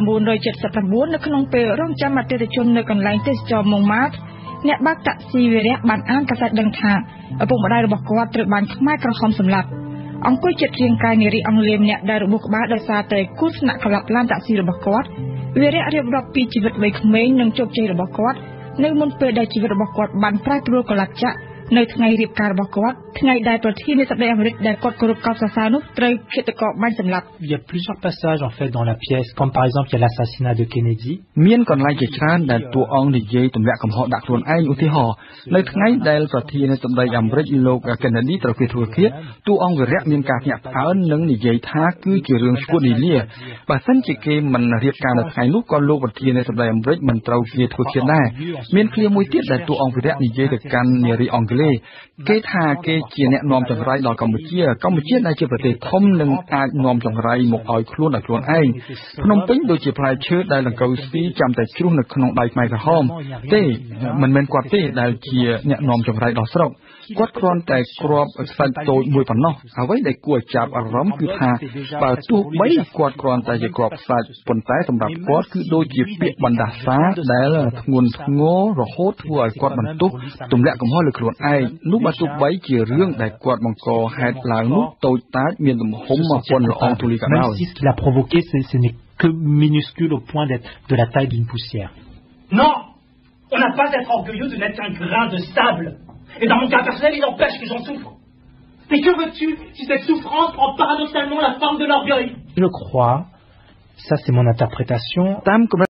1979 នៅក្នុងពេលរងចាំអតិថិជននៅកន្លែងទេសចរម៉ុងម៉ាតអ្នកបើកតាក់ស៊ីវីរៈបានអានកាសែតដឹងថាឪពុកម្ដាយរបស់គាត់ត្រូវបានខ្មែរក្រហមសម្លាប់អង្គុយជិតរាងកាយនារីអង់គ្លេសម្នាក់ដែលរបួសក្បាលដោយសារតែគ្រោះថ្នាក់ក្លាប់ឡានតាក់ស៊ីរបស់គាត់វីរៈរៀបរាប់ពីជីវិតវ័យក្មេងនិងជោគជ័យរបស់គាត់នៅមុនពេលដែលជីវិតរបស់គាត់បានប្រែប្រួលកលច្ឆៈនៅថ្ងៃរៀបការរបស់គាត់ថ្ងៃដែលប្រធានាធិបតីអាមេរិកដែលគាត់គោរពកោតសរសើរនោះត្រូវឃាតករបាញ់សម្លាប់ Il y a plusieurs passages en fait dans la pièce comme par exemple il y a l'assassinat de Kennedy មានកន្លែងជាច្រើនដែលតួអង្គនិយាយទម្លាក់កំហុសដាក់ខ្លួនឯងឧទាហរណ៍នៅថ្ងៃដែលប្រធានាធិបតីអាមេរិកលោក Kennedy ត្រូវគេធ្វើឃាតតួអង្គវីរៈមានការភ្ញាក់ផ្អើលនិងនិយាយថាគឺជារឿងឈួតនីលាបើសិនជាគេមិនរៀបការនៅថ្ងៃនោះក៏លោកប្រធានាធិបតីអាមេរិកមិនត្រូវគេធ្វើឃាតដែរមានឃ្លាមួយទៀតដែលតួអង្គវីរៈនិយាយទៅកាន់នារីអង់គ្លេសគេថាគេជាអ្នកនាំចង្រៃដល់កម្ពុជាដែលជាប្រទេសធំនិងអាចនាំចង្រៃមកឲ្យខ្លួនដោយខ្លួនឯងភ្នំពេញដូចជាផ្លែឈើដែលដង្កូវស៊ីចាំតែជ្រុះនៅក្នុងដៃខ្មែរក្រហមទេមិនមែនគាត់ទេដែលជាអ្នកនាំចង្រៃដល់ស្រុកគាត់គ្រាន់តែគ្រាប់ខ្សាច់តូចមួយប៉ុណ្ណោះអ្វីដែលគួរឲ្យចាប់អារម្មណ៍គឺថាបើទោះបីគាត់គ្រាន់តែជាគ្រាប់ខ្សាច់ប៉ុន្តែសម្រាប់គាត់គឺដូចជាពាក្យបណ្ដាសាដែលធ្ងន់ធ្ងររហូតធ្វើឲ្យគាត់បន្ទោសទម្លាក់កំហុសលើខ្លួនឯងនោះបើទោះបីជារឿងដែលគាត់បង្កហេតុឡើងនោះតូចតាចមានទំហំពន់ល្អទូលាយក៏ដោយ Même si ce qu'il a provoqué ce n'est que minuscule au point d'être de la taille d'une poussière. Non, on n'a pas à être orgueilleux de n'être qu'un grain de sable. Et dans mon cas personnel, il empêche que j'en souffre. Mais que veux-tu si cette souffrance prend paradoxalement la forme de l'orgueil? Je crois, ça c'est mon interprétation.